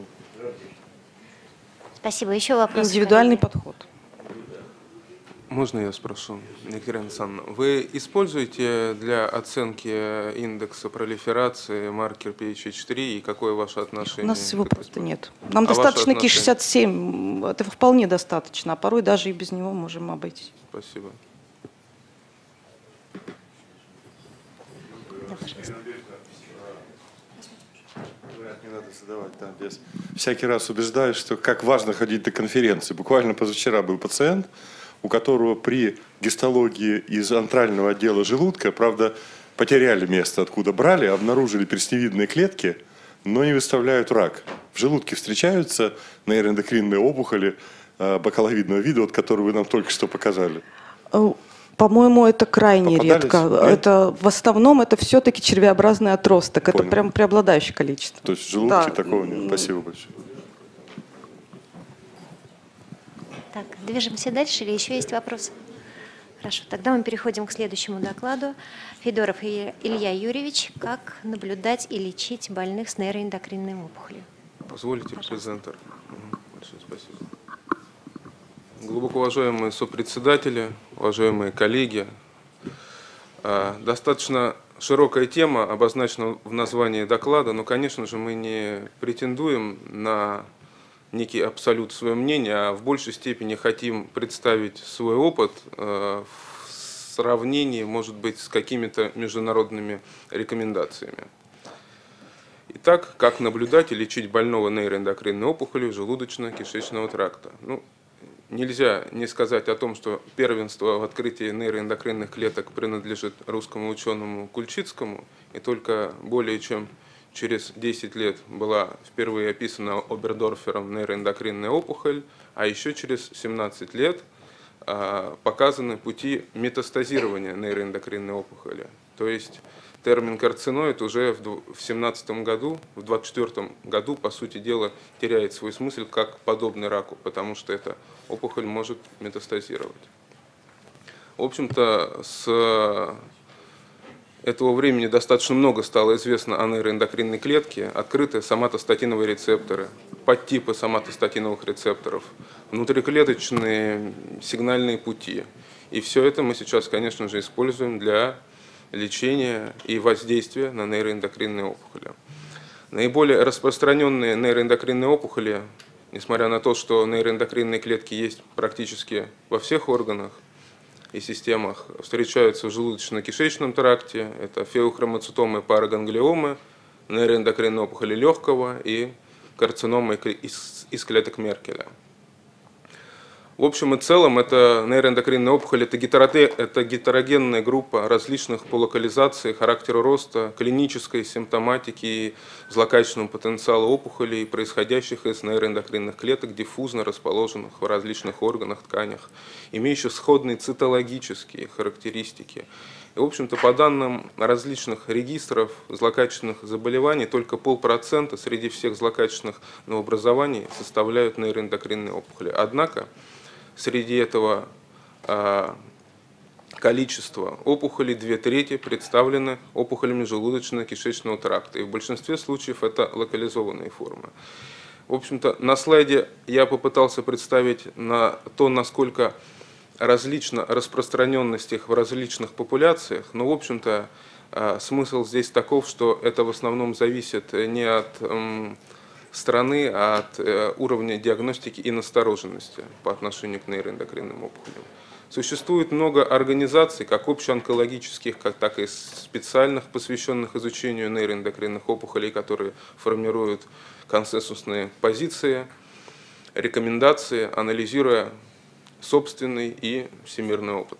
Спасибо. Еще вопрос. Индивидуальный подход. Можно я спрошу, Екатерина Александровна, вы используете для оценки индекса пролиферации маркер PHH3 и какое ваше отношение? У нас его просто нет. Нам достаточно Ки-67, это вполне достаточно, а порой даже и без него можем обойтись. Спасибо. Да, пожалуйста. Не надо задавать там без. Всякий раз убеждаюсь, что как важно ходить на конференции. Буквально позавчера был пациент, у которого при гистологии из антрального отдела желудка, правда, потеряли место, откуда брали, обнаружили пресневидные клетки, но не выставляют рак. В желудке встречаются нейроэндокринные опухоли бакаловидного вида, вот, которые вы нам только что показали. По-моему, это крайне Попадались? редко. Нет? Это, в основном это все-таки червеобразный отросток. Понял. Это прям преобладающее количество. То есть в желудке такого нет. Спасибо большое. Так, движемся дальше или еще есть вопросы? Хорошо, тогда мы переходим к следующему докладу. Федоров Илья Юрьевич. Как наблюдать и лечить больных с нейроэндокринной опухолью? Позволите, презентер. Большое спасибо. Глубоко уважаемые сопредседатели, уважаемые коллеги, достаточно широкая тема обозначена в названии доклада, но, конечно же, мы не претендуем на некий абсолют свое мнение, а в большей степени хотим представить свой опыт в сравнении, может быть, с какими-то международными рекомендациями. Итак, как наблюдать и лечить больного нейроэндокринной опухолью желудочно-кишечного тракта? Ну, нельзя не сказать о том, что первенство в открытии нейроэндокринных клеток принадлежит русскому ученому Кульчицкому, и только более чем через 10 лет была впервые описана Обердорфером нейроэндокринная опухоль, а еще через 17 лет показаны пути метастазирования нейроэндокринной опухоли. То есть термин карциноид уже в 2017 году, в 2024 году, по сути дела, теряет свой смысл как подобный раку, потому что эта опухоль может метастазировать. В общем-то, с этого времени достаточно много стало известно о нейроэндокринной клетке, открыты соматостатиновые рецепторы, подтипы соматостатиновых рецепторов, внутриклеточные сигнальные пути. И все это мы сейчас, конечно же, используем для лечения и воздействия на нейроэндокринные опухоли. Наиболее распространенные нейроэндокринные опухоли, несмотря на то, что нейроэндокринные клетки есть практически во всех органах и системах, встречаются в желудочно-кишечном тракте, это феохромоцитомы, параганглиомы, нейроэндокринные опухоли легкого и карциномы из клеток Меркеля. В общем и целом, это нейроэндокринная опухоль, это гетерогенная группа различных по локализации, характеру роста, клинической симптоматики и злокачественного потенциала опухолей, происходящих из нейроэндокринных клеток, диффузно расположенных в различных органах, тканях, имеющих сходные цитологические характеристики. И, в общем-то, по данным различных регистров злокачественных заболеваний, только 0,5% среди всех злокачественных новообразований составляют нейроэндокринные опухоли. Однако, среди этого количества опухолей 2/3 представлены опухолями желудочно-кишечного тракта. И в большинстве случаев это локализованные формы. В общем-то, на слайде я попытался представить то, насколько различна распространенность их в различных популяциях, но, в общем-то, смысл здесь таков, что это в основном зависит не от страны, а от уровня диагностики и настороженности по отношению к нейроэндокринным опухолям. Существует много организаций, как общеонкологических, так и специальных, посвященных изучению нейроэндокринных опухолей, которые формируют консенсусные позиции, рекомендации, анализируя собственный и всемирный опыт.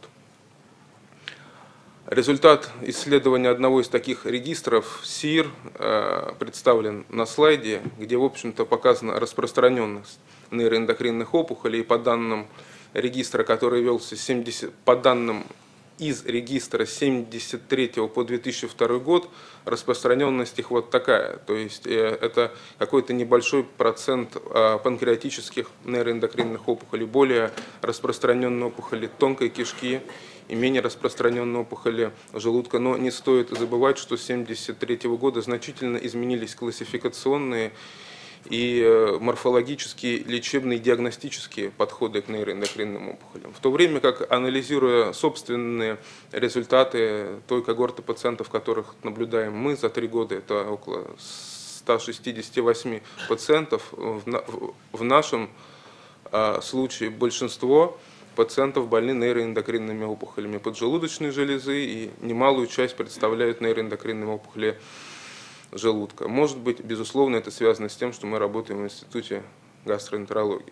Результат исследования одного из таких регистров, СИР, представлен на слайде, где, в общем-то, показана распространенность нейроэндокринных опухолей. По данным регистра, который велся по данным из регистра с 1973 по 2002 год, распространенность их вот такая. То есть это какой-то небольшой процент панкреатических нейроэндокринных опухолей, более распространенные опухоли тонкой кишки и менее распространенные опухоли желудка. Но не стоит забывать, что с 1973 года значительно изменились классификационные и морфологические, лечебные, диагностические подходы к нейроэндокринным опухолям. В то время как, анализируя собственные результаты той когорты пациентов, которых наблюдаем мы за 3 года, это около 168 пациентов, в нашем случае большинство пациентов больны нейроэндокринными опухолями поджелудочной железы, и немалую часть представляют нейроэндокринные опухоли желудка. Может быть, безусловно, это связано с тем, что мы работаем в Институте гастроэнтерологии.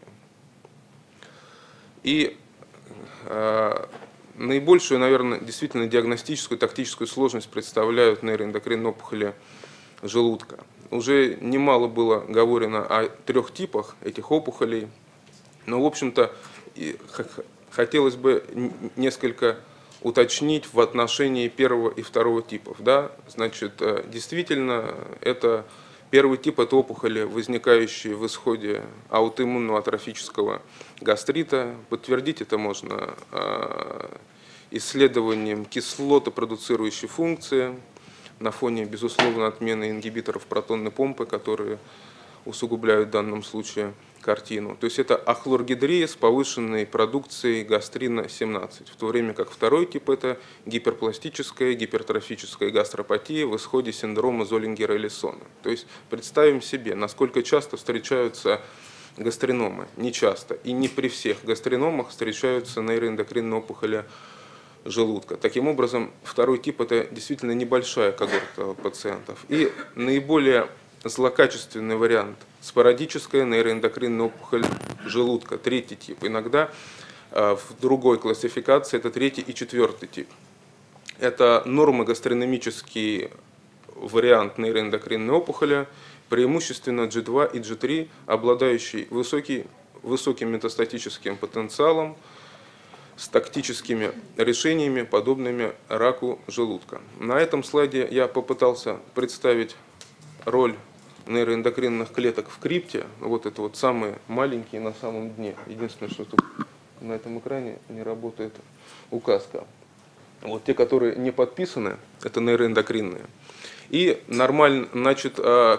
И наибольшую, наверное, действительно диагностическую, тактическую сложность представляют нейроэндокринные опухоли желудка. Уже немало было говорено о 3 типах этих опухолей, но, в общем-то, хотелось бы несколько уточнить в отношении первого и второго типов. Да? Значит, действительно, это первый тип – это опухоли, возникающие в исходе аутоиммунного атрофического гастрита. Подтвердить это можно исследованием кислотопродуцирующей функции на фоне, безусловно, отмены ингибиторов протонной помпы, которые усугубляют в данном случае картину. То есть это ахлоргидрия с повышенной продукцией гастрина-17, в то время как второй тип – это гиперпластическая, гипертрофическая гастропатия в исходе синдрома Золлингера-Эллисона. То есть представим себе, насколько часто встречаются гастриномы. Не часто. И не при всех гастриномах встречаются нейроэндокринные опухоли желудка. Таким образом, второй тип – это действительно небольшая когорта пациентов. И наиболее злокачественный вариант – спорадическая нейроэндокринная опухоль желудка, третий тип. Иногда в другой классификации это третий и четвертый тип. Это нормогастрономический вариант нейроэндокринной опухоли, преимущественно G2 и G3, обладающий высоким метастатическим потенциалом, с тактическими решениями, подобными раку желудка. На этом слайде я попытался представить роль нейроэндокринных клеток в крипте. Вот это вот самые маленькие на самом дне. Единственное, что тут на этом экране не работает указка. Вот те, которые не подписаны, это нейроэндокринные. И нормально, значит,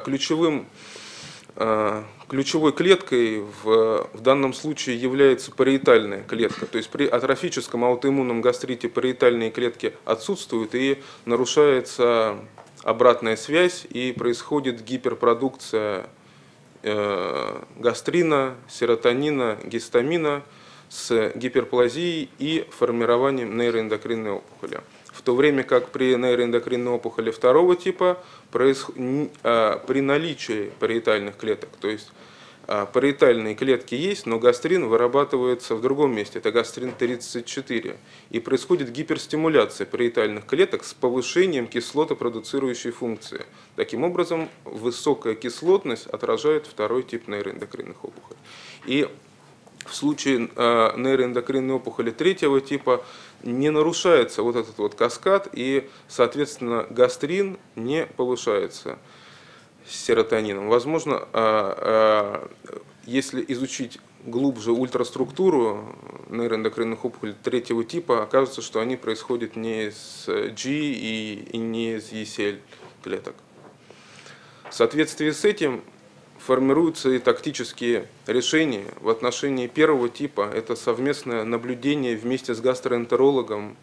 ключевой клеткой в данном случае является париетальная клетка. То есть при атрофическом аутоиммунном гастрите париетальные клетки отсутствуют и нарушается обратная связь, и происходит гиперпродукция гастрина, серотонина, гистамина с гиперплазией и формированием нейроэндокринной опухоли. В то время как при нейроэндокринной опухоли второго типа при наличии париетальных клеток, то есть париетальные клетки есть, но гастрин вырабатывается в другом месте, это гастрин 34. И происходит гиперстимуляция париетальных клеток с повышением кислотопродуцирующей функции. Таким образом, высокая кислотность отражает второй тип нейроэндокринных опухолей. И в случае нейроэндокринной опухоли третьего типа не нарушается вот этот вот каскад, и, соответственно, гастрин не повышается с серотонином. Возможно, если изучить глубже ультраструктуру нейроэндокринных опухолей третьего типа, окажется, что они происходят не из G и не из ECL клеток. В соответствии с этим формируются и тактические решения. В отношении первого типа это совместное наблюдение вместе с гастроэнтерологом,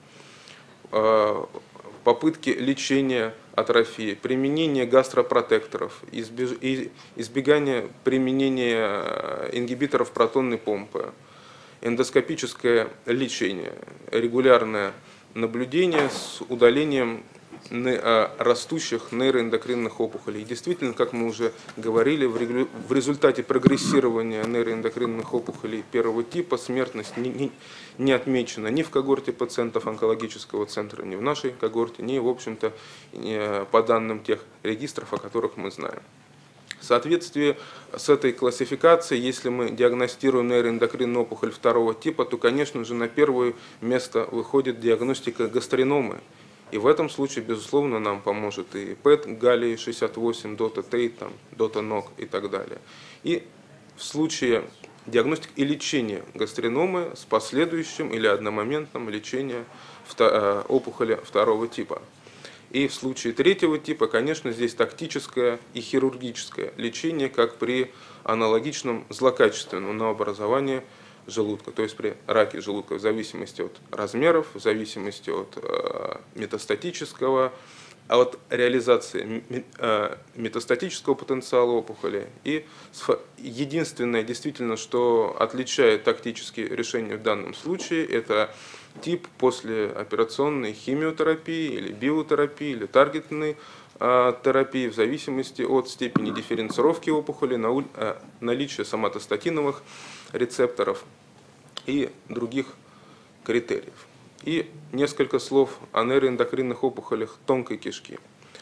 попытки лечения атрофии, применение гастропротекторов, избегание применения ингибиторов протонной помпы, эндоскопическое лечение, регулярное наблюдение с удалением растущих нейроэндокринных опухолей. И действительно, как мы уже говорили, в результате прогрессирования нейроэндокринных опухолей первого типа смертность не отмечена ни в когорте пациентов онкологического центра, ни в нашей когорте, ни, в общем-то, по данным тех регистров, о которых мы знаем. В соответствии с этой классификацией, если мы диагностируем нейроэндокринную опухоль второго типа, то, конечно же, на первое место выходит диагностика гастриномы. И в этом случае, безусловно, нам поможет и ПЭТ, галлий-68, дота-тейт, дота-нок и так далее. И в случае диагностики и лечения гастриномы с последующим или одномоментным лечением опухоли второго типа. И в случае третьего типа, конечно, здесь тактическое и хирургическое лечение, как при аналогичном злокачественном новообразовании желудка, то есть при раке желудка в зависимости от размеров, в зависимости от метастатического, от реализации метастатического потенциала опухоли. И единственное, действительно, что отличает тактические решения в данном случае, это тип послеоперационной химиотерапии или биотерапии или таргетной терапии в зависимости от степени дифференцировки опухоли, наличия соматостатиновых рецепторов и других критериев. И несколько слов о нейроэндокринных опухолях тонкой кишки.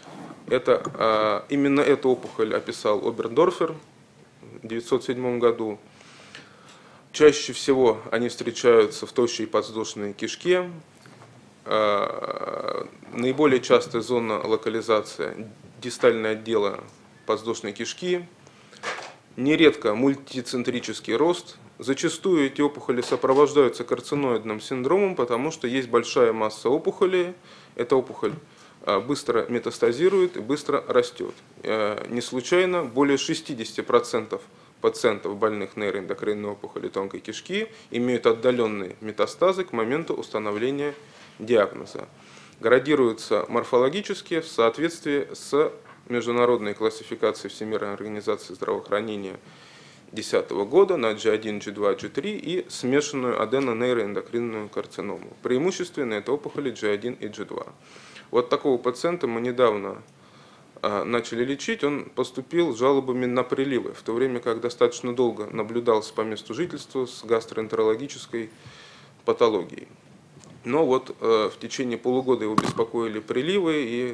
Именно эту опухоль описал Обердорфер в 1907 году. Чаще всего они встречаются в тощей подвздошной кишке. наиболее частая зона локализации – дистальные отделы подвздошной кишки, нередко мультицентрический рост. Зачастую эти опухоли сопровождаются карциноидным синдромом, потому что есть большая масса опухолей. Эта опухоль быстро метастазирует и быстро растет. Не случайно более 60% пациентов, больных нейроэндокринной опухолью тонкой кишки, имеют отдаленные метастазы к моменту установления диагноза. Градируются морфологически в соответствии с международной классификацией Всемирной организации здравоохранения 2010 года на G1, G2, G3 и смешанную аденонейроэндокринную карциному. Преимущественно это опухоли G1 и G2. Вот такого пациента мы недавно начали лечить. Он поступил с жалобами на приливы, в то время как достаточно долго наблюдался по месту жительства с гастроэнтерологической патологией. Но вот в течение полугода его беспокоили приливы, и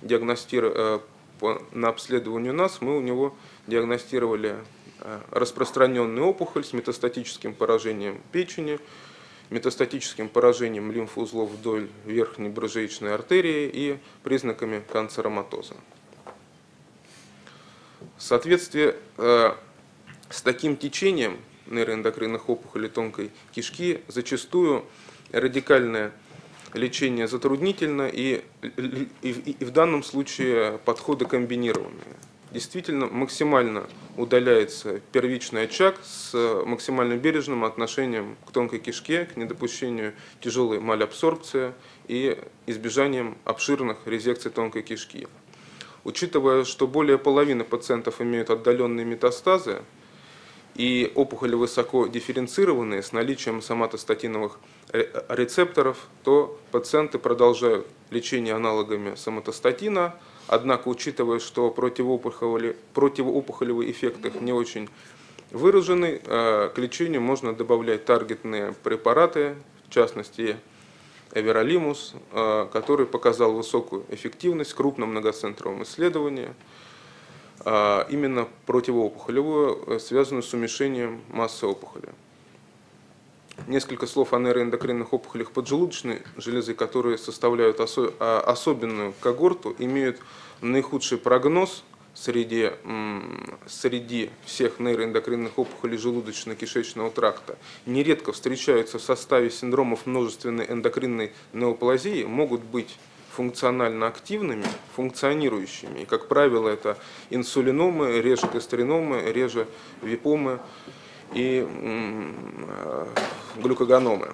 на обследовании у нас мы у него диагностировали распространенную опухоль с метастатическим поражением печени, метастатическим поражением лимфоузлов вдоль верхней брыжеечной артерии и признаками канцероматоза. В соответствии с таким течением нейроэндокринных опухолей тонкой кишки зачастую радикальное лечение затруднительно, и в данном случае подходы комбинированные. Действительно, максимально удаляется первичный очаг с максимально бережным отношением к тонкой кишке, к недопущению тяжелой малябсорбции и избежанием обширных резекций тонкой кишки. Учитывая, что более половины пациентов имеют отдаленные метастазы и опухоли высоко дифференцированные с наличием соматостатиновых рецепторов, то пациенты продолжают лечение аналогами соматостатина. Однако, учитывая, что противоопухолевый эффект их не очень выраженный, к лечению можно добавлять таргетные препараты, в частности эверолимус, который показал высокую эффективность в крупном многоцентровом исследовании, именно противоопухолевую, связанную с уменьшением массы опухоли. Несколько слов о нейроэндокринных опухолях поджелудочной железы, которые составляют особенную когорту, имеют наихудший прогноз среди всех нейроэндокринных опухолей желудочно-кишечного тракта. Нередко встречаются в составе синдромов множественной эндокринной неоплазии, могут быть функционально активными, функционирующими. И, как правило, это инсулиномы, реже гастриномы, реже випомы и глюкогономы.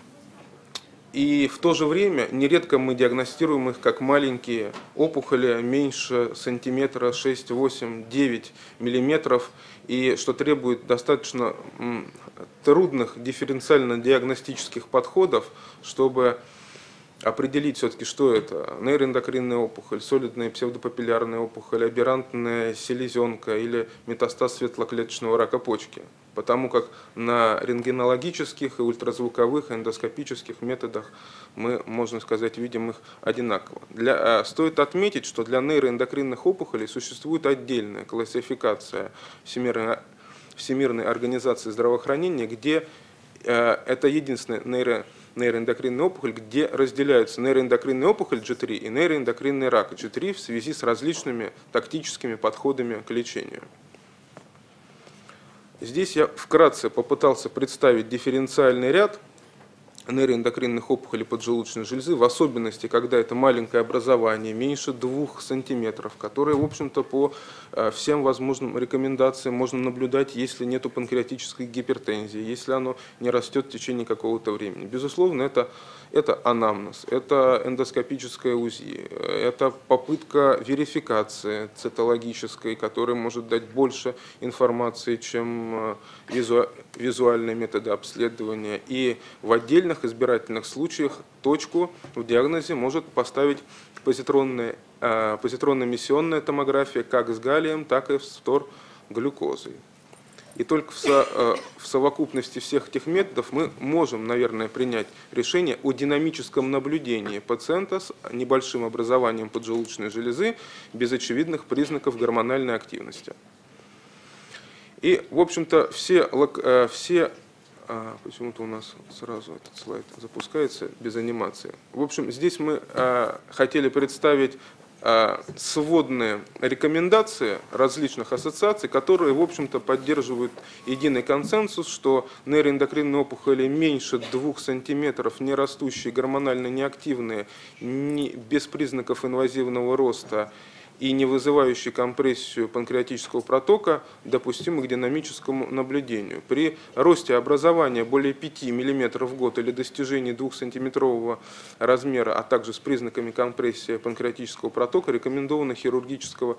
И в то же время нередко мы диагностируем их как маленькие опухоли меньше сантиметра, 6, 8, 9 миллиметров, и что требует достаточно трудных дифференциально-диагностических подходов, чтобы определить все-таки, что это: нейроэндокринная опухоль, солидная псевдопапиллярная опухоль, аберрантная селезенка или метастаз светлоклеточного рака почки. Потому как на рентгенологических и ультразвуковых, эндоскопических методах мы, можно сказать, видим их одинаково. Стоит отметить, что для нейроэндокринных опухолей существует отдельная классификация Всемирной организации здравоохранения, где это единственная нейроэндокринная опухоль, где разделяются нейроэндокринная опухоль G3 и нейроэндокринный рак G3 в связи с различными тактическими подходами к лечению. Здесь я вкратце попытался представить дифференциальный ряд нейроэндокринных опухолей поджелудочной железы, в особенности, когда это маленькое образование, меньше 2 сантиметров, которое, в общем-то, по всем возможным рекомендациям можно наблюдать, если нет панкреатической гипертензии, если оно не растет в течение какого-то времени. Безусловно, это анамнез, это эндоскопическое УЗИ, это попытка верификации цитологической, которая может дать больше информации, чем визуальные методы обследования. И в отдельных избирательных случаях в диагнозе может поставить позитронно-эмиссионная томография как с галлием, так и с фторглюкозой. И только в совокупности всех этих методов мы можем, наверное, принять решение о динамическом наблюдении пациента с небольшим образованием поджелудочной железы без очевидных признаков гормональной активности. И, в общем-то, все Почему-то у нас сразу этот слайд запускается без анимации. В общем, здесь мы хотели представить сводные рекомендации различных ассоциаций, которые, в общем-то, поддерживают единый консенсус, что нейроэндокринные опухоли меньше 2 сантиметров, не растущие, гормонально неактивные, без признаков инвазивного роста и не вызывающие компрессию панкреатического протока, допустимы к динамическому наблюдению. При росте образования более 5 мм в год или достижении 2-сантиметрового размера, а также с признаками компрессии панкреатического протока, рекомендовано хирургическое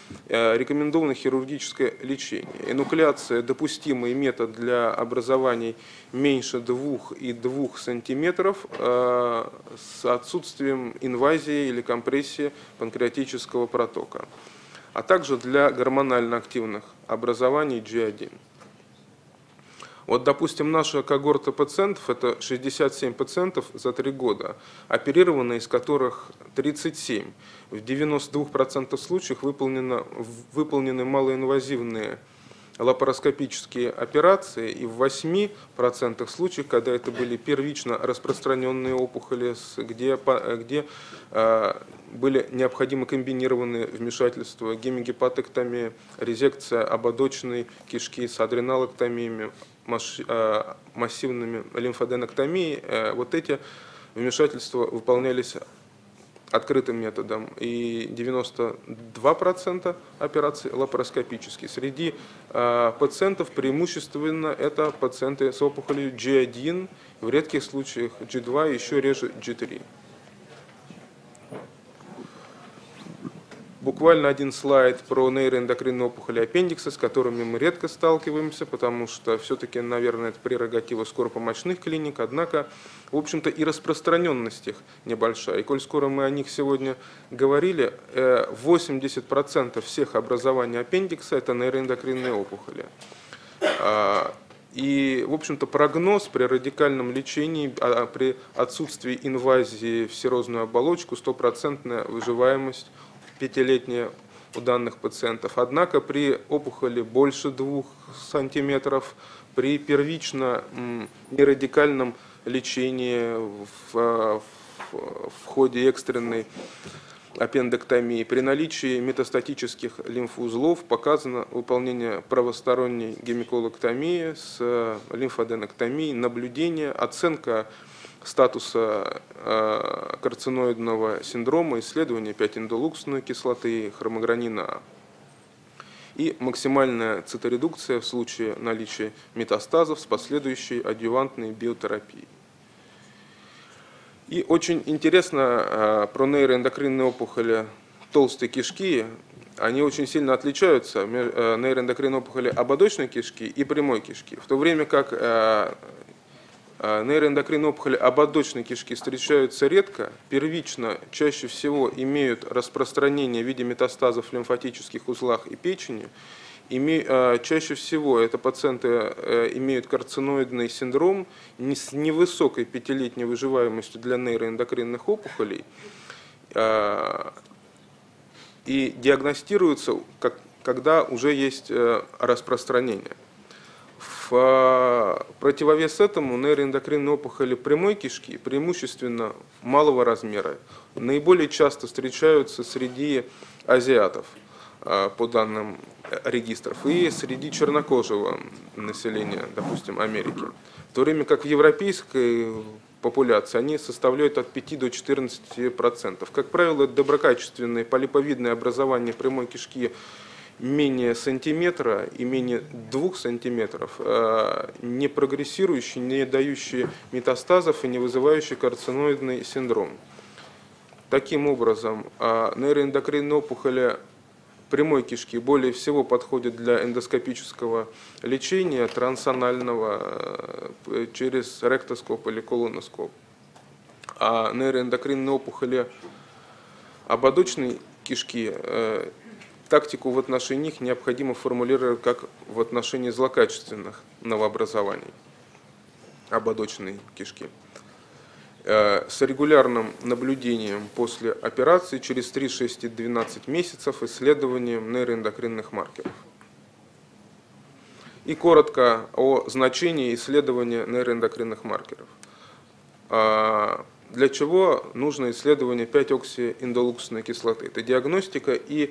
лечение. Энуклеация – допустимый метод для образований меньше 2,2 см с отсутствием инвазии или компрессии панкреатического протока, а также для гормонально активных образований G1. Вот, допустим, наша когорта пациентов – это 67 пациентов за 3 года, оперированы из которых 37. В 92% случаев выполнены малоинвазивные лапароскопические операции, и в 8% случаев, когда это были первично распространенные опухоли, где были необходимы комбинированные вмешательства, гемигепатоктомия, резекция ободочной кишки с адреналэктомиями, массивными лимфоденоктомией. Вот эти вмешательства выполнялись открытым методом, и 92% операций лапароскопические. Среди пациентов преимущественно это пациенты с опухолью G1, в редких случаях G2, еще реже G3. Буквально один слайд про нейроэндокринные опухоли аппендикса, с которыми мы редко сталкиваемся, потому что все-таки, наверное, это прерогатива скоропомощных клиник, однако, в общем-то, и распространенность их небольшая. И коль скоро мы о них сегодня говорили, 80% всех образований аппендикса – это нейроэндокринные опухоли. И, в общем-то, прогноз при радикальном лечении, при отсутствии инвазии в серозную оболочку, 100% выживаемость 5-летняя у данных пациентов. Однако при опухоли больше 2 сантиметров, при первично нерадикальном лечении в ходе экстренной аппендэктомии, при наличии метастатических лимфоузлов показано выполнение правосторонней гемиколэктомии с лимфоденоктомией, наблюдение, оценка статуса карциноидного синдрома, исследование 5-индолуксной кислоты, хромогранина А. И максимальная циторедукция в случае наличия метастазов с последующей адъювантной биотерапией. И очень интересно про нейроэндокринные опухоли толстой кишки. Они очень сильно отличаются, нейроэндокринные опухоли ободочной кишки и прямой кишки. В то время как нейроэндокринные опухоли ободочной кишки встречаются редко, первично чаще всего имеют распространение в виде метастазов в лимфатических узлах и печени. Чаще всего это пациенты имеют карциноидный синдром с невысокой 5-летней выживаемостью для нейроэндокринных опухолей и диагностируются, когда уже есть распространение. В противовес этому нейроэндокринные опухоли прямой кишки преимущественно малого размера, наиболее часто встречаются среди азиатов, по данным регистров, и среди чернокожего населения, допустим, Америки. В то время как в европейской популяции они составляют от 5 до 14%. Как правило, это доброкачественные полиповидные образования прямой кишки менее сантиметра и менее 2 сантиметров, не прогрессирующие, не дающие метастазов и не вызывающие карциноидный синдром. Таким образом, нейроэндокринные опухоли прямой кишки более всего подходят для эндоскопического лечения трансанального через ректоскоп или колоноскоп. А нейроэндокринные опухоли ободочной кишки, тактику в отношении них необходимо формулировать как в отношении злокачественных новообразований ободочной кишки. С регулярным наблюдением после операции через 3, 6 и 12 месяцев исследованием нейроэндокринных маркеров. И коротко о значении исследования нейроэндокринных маркеров. Для чего нужно исследование 5-оксииндолуксной кислоты? Это диагностика и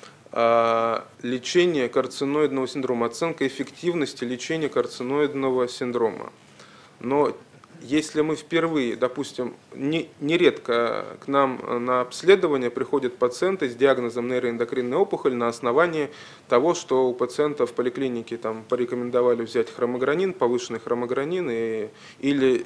лечение карциноидного синдрома, оценка эффективности лечения карциноидного синдрома. Но если мы впервые, допустим, нередко к нам на обследование приходят пациенты с диагнозом нейроэндокринной опухоли на основании того, что у пациента в поликлинике там порекомендовали взять хромогранин, повышенный хромогранин или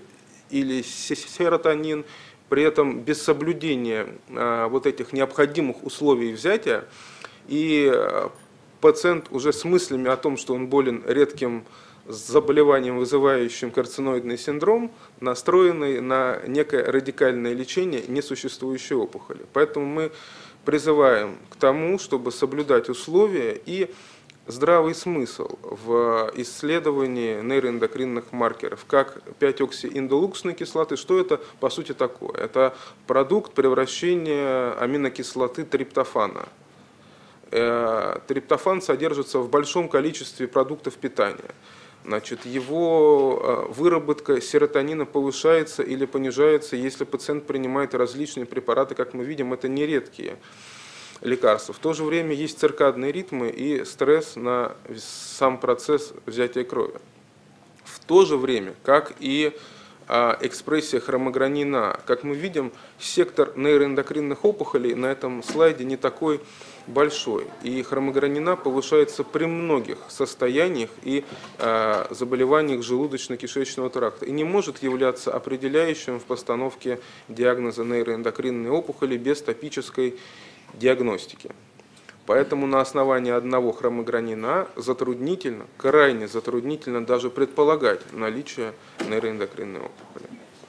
серотонин, при этом без соблюдения вот этих необходимых условий взятия, и пациент уже с мыслями о том, что он болен редким заболеванием, вызывающим карциноидный синдром, настроенный на некое радикальное лечение несуществующей опухоли. Поэтому мы призываем к тому, чтобы соблюдать условия и здравый смысл в исследовании нейроэндокринных маркеров, как 5-оксииндолуксной кислоты. Что это по сути такое? Это продукт превращения аминокислоты триптофана. Триптофан содержится в большом количестве продуктов питания. Значит, его выработка серотонина повышается или понижается, если пациент принимает различные препараты. Как мы видим, это нередкие лекарства. В то же время есть циркадные ритмы и стресс на сам процесс взятия крови. В то же время, как и экспрессия хромогранина. Как мы видим, сектор нейроэндокринных опухолей на этом слайде не такой большой. И хромогранина повышается при многих состояниях и заболеваниях желудочно-кишечного тракта. И не может являться определяющим в постановке диагноза нейроэндокринной опухоли без топической диагностики. Поэтому на основании одного хромогранина затруднительно, крайне затруднительно даже предполагать наличие нейроэндокринной опухоли.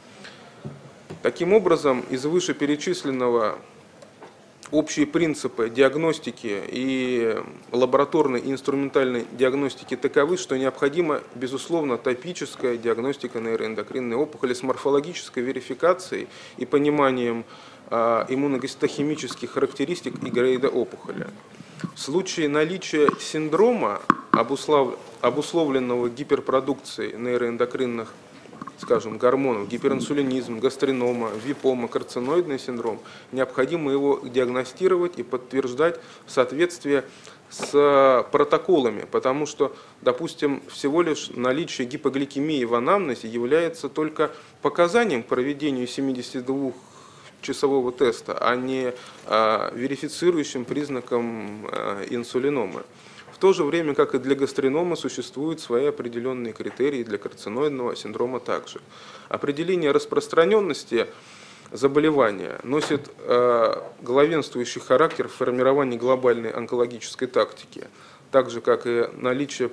Таким образом, из вышеперечисленного общие принципы диагностики и лабораторной и инструментальной диагностики таковы, что необходима, безусловно, топическая диагностика нейроэндокринной опухоли с морфологической верификацией и пониманием иммуногистохимических характеристик и грейда опухоли. В случае наличия синдрома, обусловленного гиперпродукцией нейроэндокринных, скажем, гормонов, гиперинсулинизм, гастринома, випома, карциноидный синдром, необходимо его диагностировать и подтверждать в соответствии с протоколами, потому что, допустим, всего лишь наличие гипогликемии в анамнезе является только показанием к проведению 72-часового теста, а не верифицирующим признаком инсулиномы. В то же время, как и для гастринома, существуют свои определенные критерии для карциноидного синдрома также. Определение распространенности заболевания носит главенствующий характер в формировании глобальной онкологической тактики, так же, как и наличие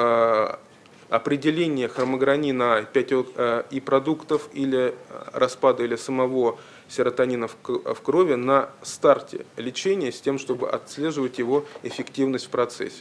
определения хромогранина и продуктов или распада или самого серотонина в крови на старте лечения с тем, чтобы отслеживать его эффективность в процессе.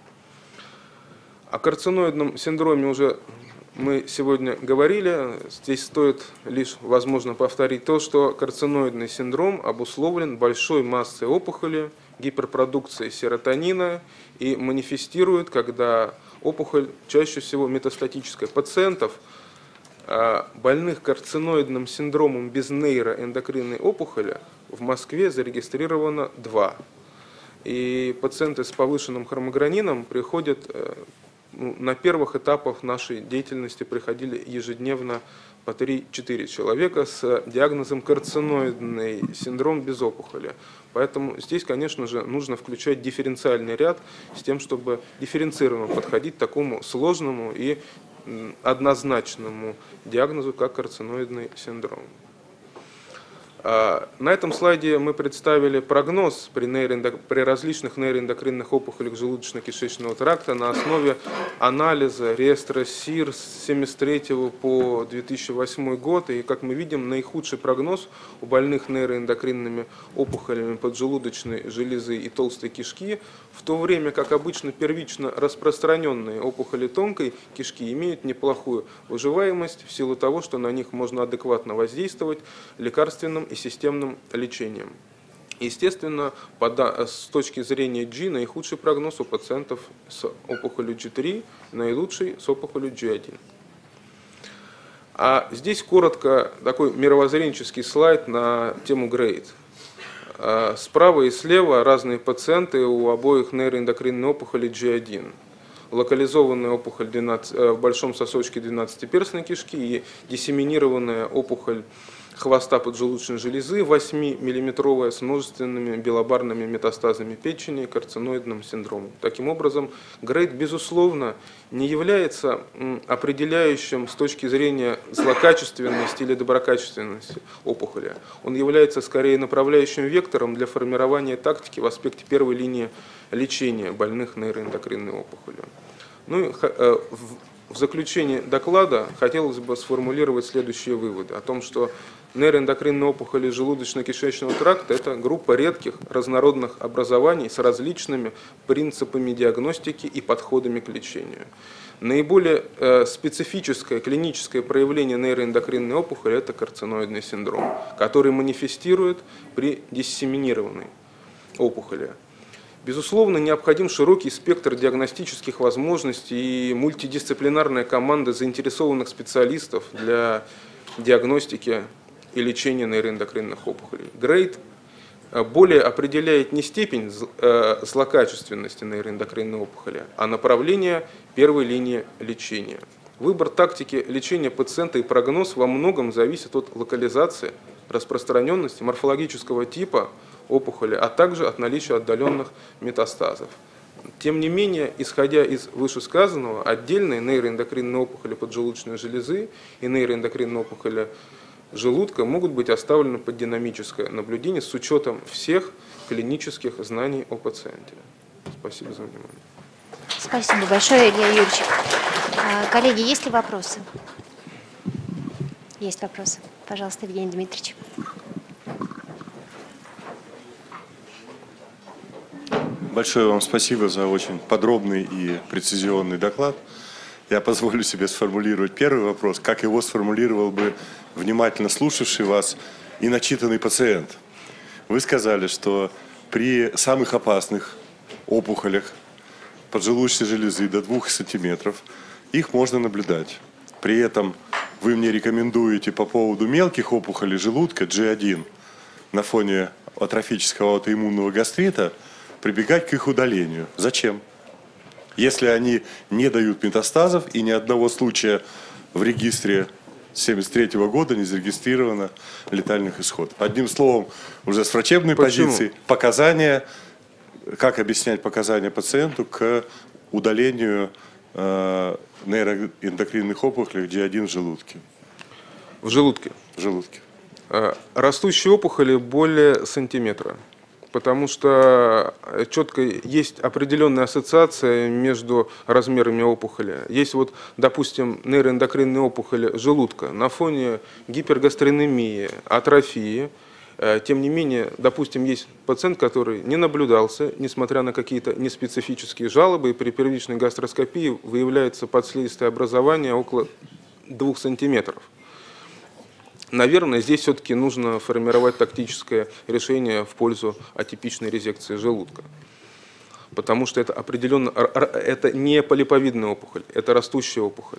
О карциноидном синдроме уже мы сегодня говорили. Здесь стоит лишь, возможно, повторить то, что карциноидный синдром обусловлен большой массой опухоли, гиперпродукцией серотонина и манифестирует, когда опухоль чаще всего метастатическая. Пациентов, больных карциноидным синдромом без нейроэндокринной опухоли, в Москве зарегистрировано 2. И пациенты с повышенным хромогранином приходят, на первых этапах нашей деятельности приходили ежедневно по 3-4 человека с диагнозом карциноидный синдром без опухоли. Поэтому здесь, конечно же, нужно включать дифференциальный ряд с тем, чтобы дифференцированно подходить к такому сложному и однозначному диагнозу, как карциноидный синдром. На этом слайде мы представили прогноз при различных нейроэндокринных опухолях желудочно-кишечного тракта на основе анализа реестра СИР с 1973 по 2008 год. И, как мы видим, наихудший прогноз у больных нейроэндокринными опухолями поджелудочной железы и толстой кишки, в то время как обычно первично распространенные опухоли тонкой кишки имеют неплохую выживаемость в силу того, что на них можно адекватно воздействовать лекарственным и системным лечением. Естественно, с точки зрения G, наихудший прогноз у пациентов с опухолью G3, наилучший с опухолью G1. А здесь коротко такой мировоззренческий слайд на тему GRADE. Справа и слева разные пациенты, у обоих нейроэндокринной опухоли G1. Локализованная опухоль в большом сосочке 12-перстной кишки и диссеминированная опухоль хвоста поджелудочной железы 8-миллиметровая с множественными билобарными метастазами печени и карциноидным синдромом. Таким образом, GRADE, безусловно, не является определяющим с точки зрения злокачественности или доброкачественности опухоли. Он является скорее направляющим вектором для формирования тактики в аспекте первой линии лечения больных нейроэндокринной опухолью. Ну и в заключение доклада хотелось бы сформулировать следующие выводы о том, что нейроэндокринные опухоли желудочно-кишечного тракта – это группа редких разнородных образований с различными принципами диагностики и подходами к лечению. Наиболее специфическое клиническое проявление нейроэндокринной опухоли – это карциноидный синдром, который манифестирует при диссеминированной опухоли. Безусловно, необходим широкий спектр диагностических возможностей и мультидисциплинарная команда заинтересованных специалистов для диагностики и лечения нейроэндокринных опухолей. GRADE более определяет не степень злокачественности нейроэндокринной опухоли, а направление первой линии лечения. Выбор тактики лечения пациента и прогноз во многом зависит от локализации, распространенности, морфологического типа опухоли, а также от наличия отдаленных метастазов. Тем не менее, исходя из вышесказанного, отдельные нейроэндокринные опухоли поджелудочной железы и нейроэндокринные опухоли желудка могут быть оставлены под динамическое наблюдение с учетом всех клинических знаний о пациенте. Спасибо за внимание. Спасибо большое, Илья Юрьевич. Коллеги, есть ли вопросы? Есть вопросы. Пожалуйста, Евгений Дмитриевич. Большое вам спасибо за очень подробный и прецизионный доклад. Я позволю себе сформулировать первый вопрос, как его сформулировал бы внимательно слушавший вас и начитанный пациент. Вы сказали, что при самых опасных опухолях поджелудочной железы до 2 сантиметров их можно наблюдать. При этом вы мне рекомендуете по поводу мелких опухолей желудка G1 на фоне атрофического аутоиммунного гастрита прибегать к их удалению. Зачем? Если они не дают метастазов и ни одного случая в регистре 1973 года не зарегистрировано летальных исходов. Одним словом, уже с врачебной позиции, показания, как объяснять показания пациенту к удалению нейроэндокринных опухолей G1 в желудке. В желудке? В желудке. Растущие опухоли более сантиметра. Потому что четко есть определенная ассоциация между размерами опухоли. Есть вот, допустим, нейроэндокринные опухоли желудка на фоне гипергастринемии, атрофии. Тем не менее, допустим, есть пациент, который не наблюдался, несмотря на какие-то неспецифические жалобы, и при первичной гастроскопии выявляется подслизистое образование около 2 сантиметров. Наверное, здесь все-таки нужно формировать тактическое решение в пользу атипичной резекции желудка. Потому что это определенно, это не полиповидная опухоль, это растущая опухоль.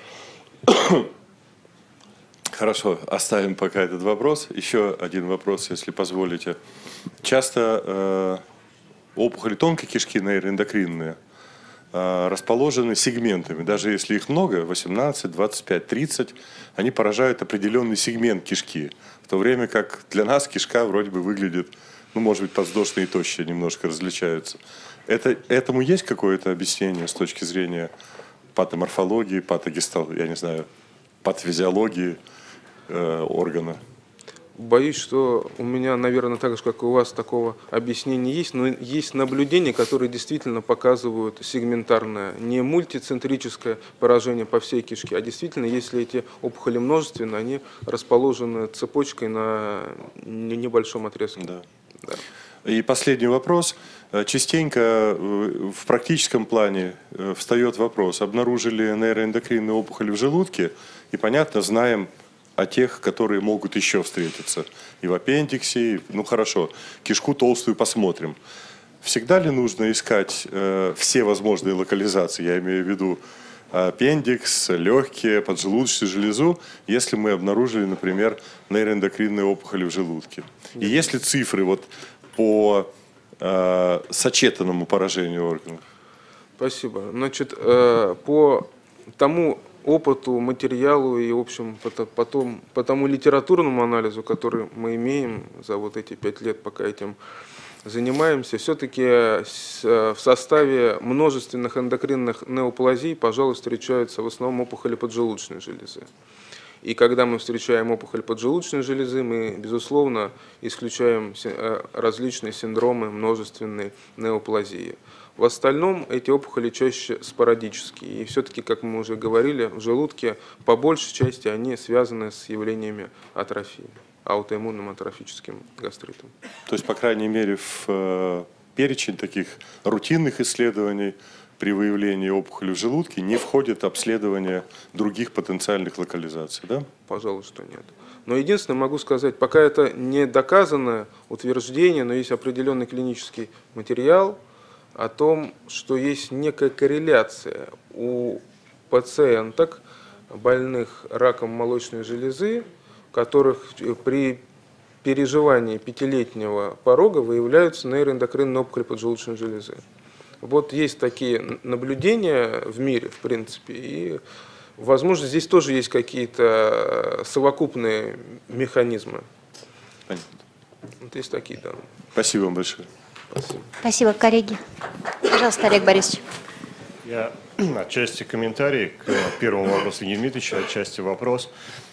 Хорошо, оставим пока этот вопрос. Еще один вопрос, если позволите. Часто опухоли тонкой кишки нейроэндокринные расположены сегментами. Даже если их много, 18, 25, 30, они поражают определенный сегмент кишки. В то время как для нас кишка вроде бы выглядит, ну, может быть, подвздошные и тощие немножко различаются. Этому есть какое-то объяснение с точки зрения патоморфологии, я не знаю, патофизиологии органа? Боюсь, что у меня, наверное, так же, как и у вас, такого объяснения есть, но есть наблюдения, которые действительно показывают сегментарное, не мультицентрическое поражение по всей кишке, а действительно, если эти опухоли множественные, они расположены цепочкой на небольшом отрезке. Да. Да. И последний вопрос. Частенько в практическом плане встает вопрос, обнаружили нейроэндокринные опухоли в желудке, и, понятно, знаем о тех, которые могут еще встретиться. И в аппендиксе, ну хорошо, кишку толстую посмотрим. Всегда ли нужно искать все возможные локализации, я имею в виду аппендикс, легкие, поджелудочную железу, если мы обнаружили, например, нейроэндокринные опухоли в желудке? И есть ли цифры вот по сочетанному поражению органов? Спасибо. Значит, по тому опыту, материалу и, в общем, потом, по тому литературному анализу, который мы имеем за вот эти 5 лет, пока этим занимаемся, все-таки в составе множественных эндокринных неоплазий, пожалуй, встречаются в основном опухоли поджелудочной железы. И когда мы встречаем опухоль поджелудочной железы, мы, безусловно, исключаем различные синдромы множественной неоплазии. В остальном эти опухоли чаще спорадические. И все-таки, как мы уже говорили, в желудке по большей части они связаны с явлениями атрофии, аутоиммунным атрофическим гастритом. То есть, по крайней мере, в перечень таких рутинных исследований при выявлении опухоли в желудке не входит обследование других потенциальных локализаций, да? Пожалуй, что нет. Но единственное, могу сказать, пока это не доказанное утверждение, но есть определенный клинический материал о том, что есть некая корреляция у пациенток, больных раком молочной железы, у которых при переживании 5-летнего порога выявляются нейроэндокринные опухоли поджелудочной железы. Вот есть такие наблюдения в мире, в принципе, и, возможно, здесь тоже есть какие-то совокупные механизмы. Понятно. Вот есть такие данные. Спасибо вам большое. Спасибо. Спасибо, коллеги. Пожалуйста, Олег Борисович. Я отчасти комментарий к первому вопросу Евгения Дмитриевича, отчасти вопрос.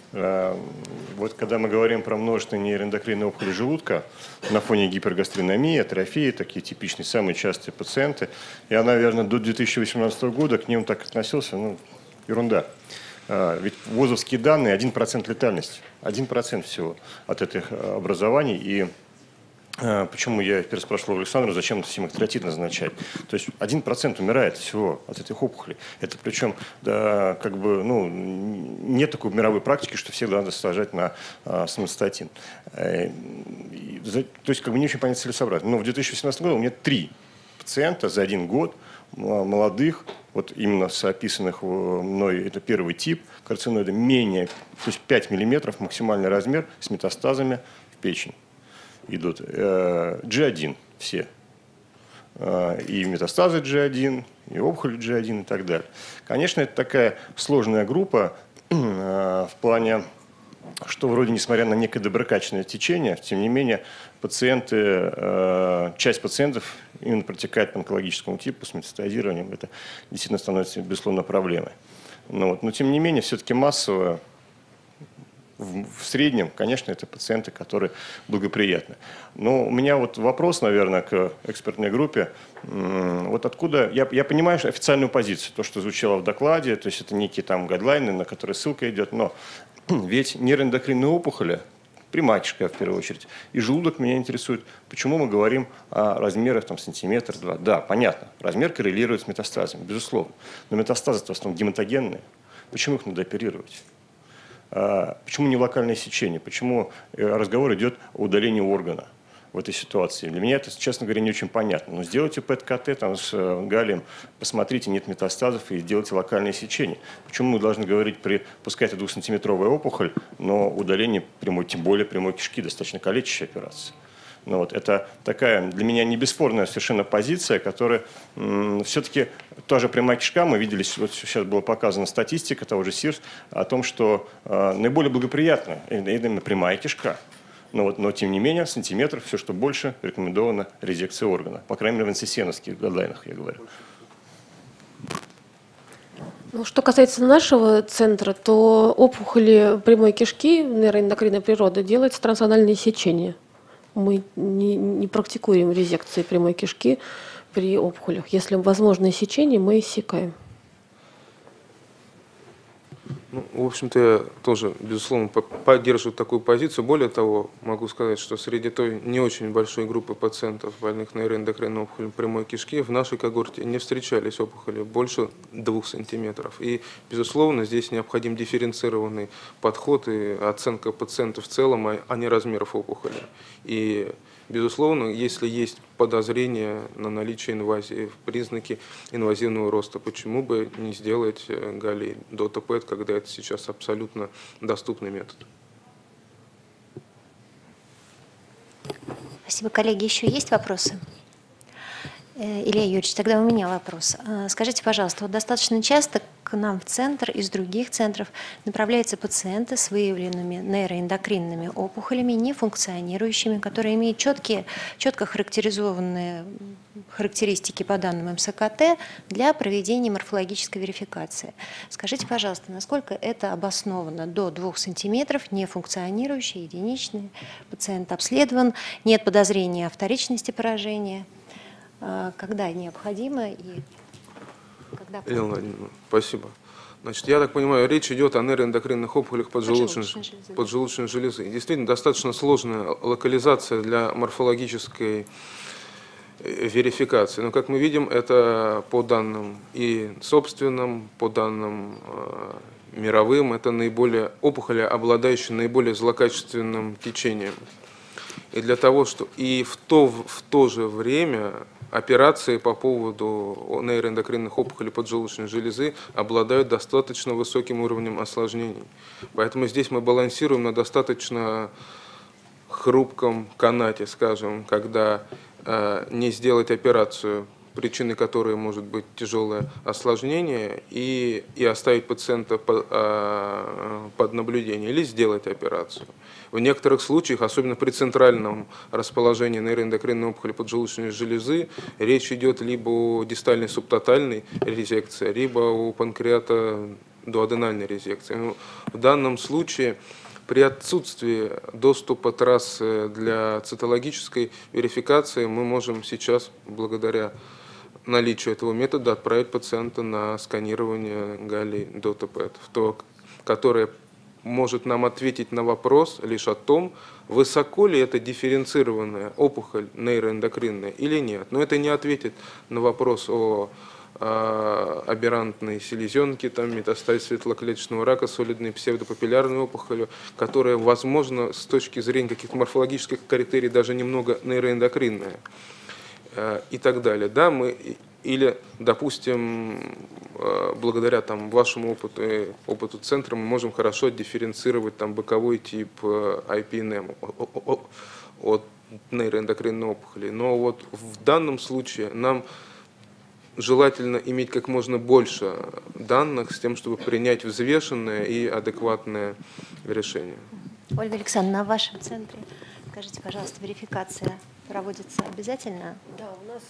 Вот когда мы говорим про множественные нейроэндокринные опухоли желудка на фоне гипергастриномии, атрофии, такие типичные, самые частые пациенты, я, наверное, до 2018 года к ним так относился, ну, ерунда. Ведь ВОЗовские данные 1% летальности, 1% всего от этих образований. И почему я переспрашивал Александру, зачем симактриотид назначать? То есть 1% умирает всего от этих опухолей. Это причем, да, как бы, ну, нет такой мировой практики, что всех надо сажать на соматостатин. То есть, как бы не очень понятно целесообразно. Но в 2018 году у меня 3 пациента за 1 год, молодых, вот именно с описанных мной, это первый тип карциноида, менее, то есть 5 мм максимальный размер с метастазами в печень. Идут G1 все. И метастазы G1, и опухоль G1 и так далее. Конечно, это такая сложная группа в плане, что вроде, несмотря на некое доброкачественное течение, тем не менее, пациенты, часть пациентов именно протекает по онкологическому типу с метастазированием. Это действительно становится, безусловно, проблемой. Но тем не менее, все-таки массово, в среднем, конечно, это пациенты, которые благоприятны. Но у меня вот вопрос, наверное, к экспертной группе. Вот откуда, я понимаю официальную позицию, то, что звучало в докладе, то есть это некие там гайдлайны, на которые ссылка идет, но ведь нейроэндокринные опухоли, прямая кишка в первую очередь, и желудок меня интересует, почему мы говорим о размерах там, сантиметр-два. Да, понятно, размер коррелирует с метастазами, безусловно, но метастазы-то в основном гематогенные. Почему их надо оперировать? Почему не локальное сечение? Почему разговор идет о удалении органа в этой ситуации? Для меня это, честно говоря, не очень понятно. Но сделайте ПЭТ-КТ там, с галлием, посмотрите, нет метастазов и сделайте локальное сечение. Почему мы должны говорить, пускай это 2-сантиметровая опухоль, но удаление прямой, тем более прямой кишки, достаточно калечащая операция? Ну, вот, это такая для меня не бесспорная совершенно позиция, которая все-таки тоже прямая кишка. Мы видели, вот сейчас была показана статистика того же СИРС о том, что наиболее благоприятна именно прямая кишка. Но тем не менее, сантиметр, все что больше, рекомендована резекция органа. По крайней мере, в НССНовских гайдлайнах, я говорю. Ну, что касается нашего центра, то опухоли прямой кишки нейроэндокринной природы делается трансанальное сечение. Мы не практикуем резекции прямой кишки при опухолях. Если возможно сечение, мы иссекаем. Ну, в общем-то, я тоже, безусловно, поддерживаю такую позицию. Более того, могу сказать, что среди той не очень большой группы пациентов, больных нейроэндокринной опухолью прямой кишки, в нашей когорте не встречались опухоли больше 2 сантиметров. И, безусловно, здесь необходим дифференцированный подход и оценка пациента в целом, а не размеров опухоли. И, безусловно, если есть подозрение на наличие инвазии, признаки инвазивного роста, почему бы не сделать галлий ДОТА-ПЭТ, когда это сейчас абсолютно доступный метод? Спасибо, коллеги. Еще есть вопросы? Илья Юрьевич, тогда у меня вопрос. Скажите, пожалуйста, вот достаточно часто к нам в центр из других центров направляются пациенты с выявленными нейроэндокринными опухолями, нефункционирующими, которые имеют четко характеризованные характеристики по данным МСКТ для проведения морфологической верификации. Скажите, пожалуйста, насколько это обосновано? До 2 сантиметров, нефункционирующий, единичный, пациент обследован, нет подозрения о вторичности поражения. Когда необходимо и когда... Елена Владимировна, спасибо. Значит, я так понимаю, речь идет о нейроэндокринных опухолях поджелудочной железы. Действительно, достаточно сложная локализация для морфологической верификации. Но, как мы видим, это по данным и собственным, по данным мировым, это наиболее опухоли, обладающие наиболее злокачественным течением. И для того, что и в то же время операции по поводу нейроэндокринных опухолей поджелудочной железы обладают достаточно высоким уровнем осложнений. Поэтому здесь мы балансируем на достаточно хрупком канате, скажем, когда не сделать операцию, причиной которой может быть тяжелое осложнение, и оставить пациента под наблюдением, или сделать операцию. В некоторых случаях, особенно при центральном расположении нейроэндокринной опухоли поджелудочной железы, речь идет либо о дистальной субтотальной резекции, либо о панкреатодуоденальной резекции. Но в данном случае при отсутствии доступа трассы для цитологической верификации мы можем сейчас, благодаря наличию этого метода, отправить пациента на сканирование галлий ДОТА-ПЭТ, которое может нам ответить на вопрос лишь о том, высоко ли это дифференцированная опухоль нейроэндокринная или нет. Но это не ответит на вопрос о аберрантной селезенке, метастазе светлоклеточного рака, солидной псевдопапиллярной опухолью, которая, возможно, с точки зрения каких-то морфологических критерий даже немного нейроэндокринная и так далее. Да, или, допустим, благодаря вашему опыту центра мы можем хорошо дифференцировать боковой тип IPNM от нейроэндокринной опухоли. Но вот в данном случае нам желательно иметь как можно больше данных с тем, чтобы принять взвешенное и адекватное решение. Ольга Александровна, в вашем центре, скажите, пожалуйста, верификация проводится обязательно? Да,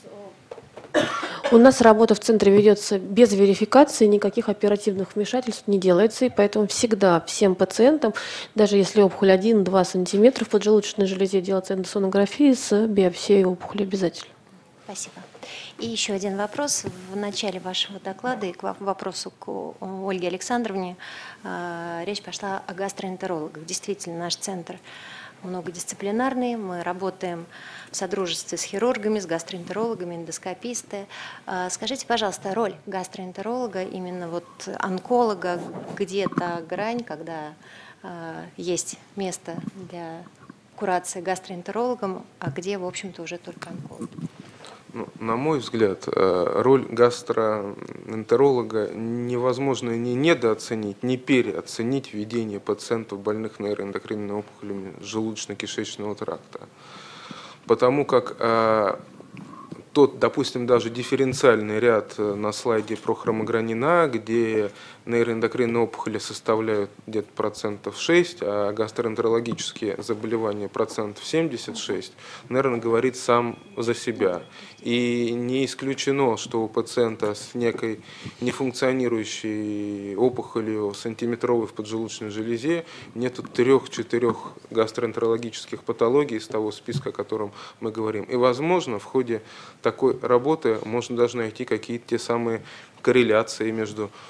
у нас работа в центре ведется без верификации, никаких оперативных вмешательств не делается, и поэтому всегда всем пациентам, даже если опухоль 1-2 сантиметра в поджелудочной железе, делается эндосонография с биопсией опухоли обязательно. Спасибо. И еще один вопрос. В начале вашего доклада и к вопросу к Ольге Александровне речь пошла о гастроэнтерологах. Действительно, наш центр многодисциплинарный. Мы работаем в содружестве с хирургами, с гастроэнтерологами, эндоскописты. Скажите, пожалуйста, роль гастроэнтеролога, именно онколога, где та грань, когда есть место для курации гастроэнтерологом, а где, в общем-то, уже только онколог? На мой взгляд, роль гастроэнтеролога невозможно ни недооценить, ни переоценить в ведении пациентов, больных нейроэндокринными опухолями желудочно-кишечного тракта. Потому как допустим, даже дифференциальный ряд на слайде про хромогранина, где нейроэндокринные опухоли составляют где-то 6%, а гастроэнтерологические заболевания 76%, наверное, говорит сам за себя. И не исключено, что у пациента с некой нефункционирующей опухолью сантиметровой в поджелудочной железе нет 3-4 гастроэнтерологических патологий из того списка, о котором мы говорим. И, возможно, в ходе такой работы можно даже найти какие-то те самые корреляции между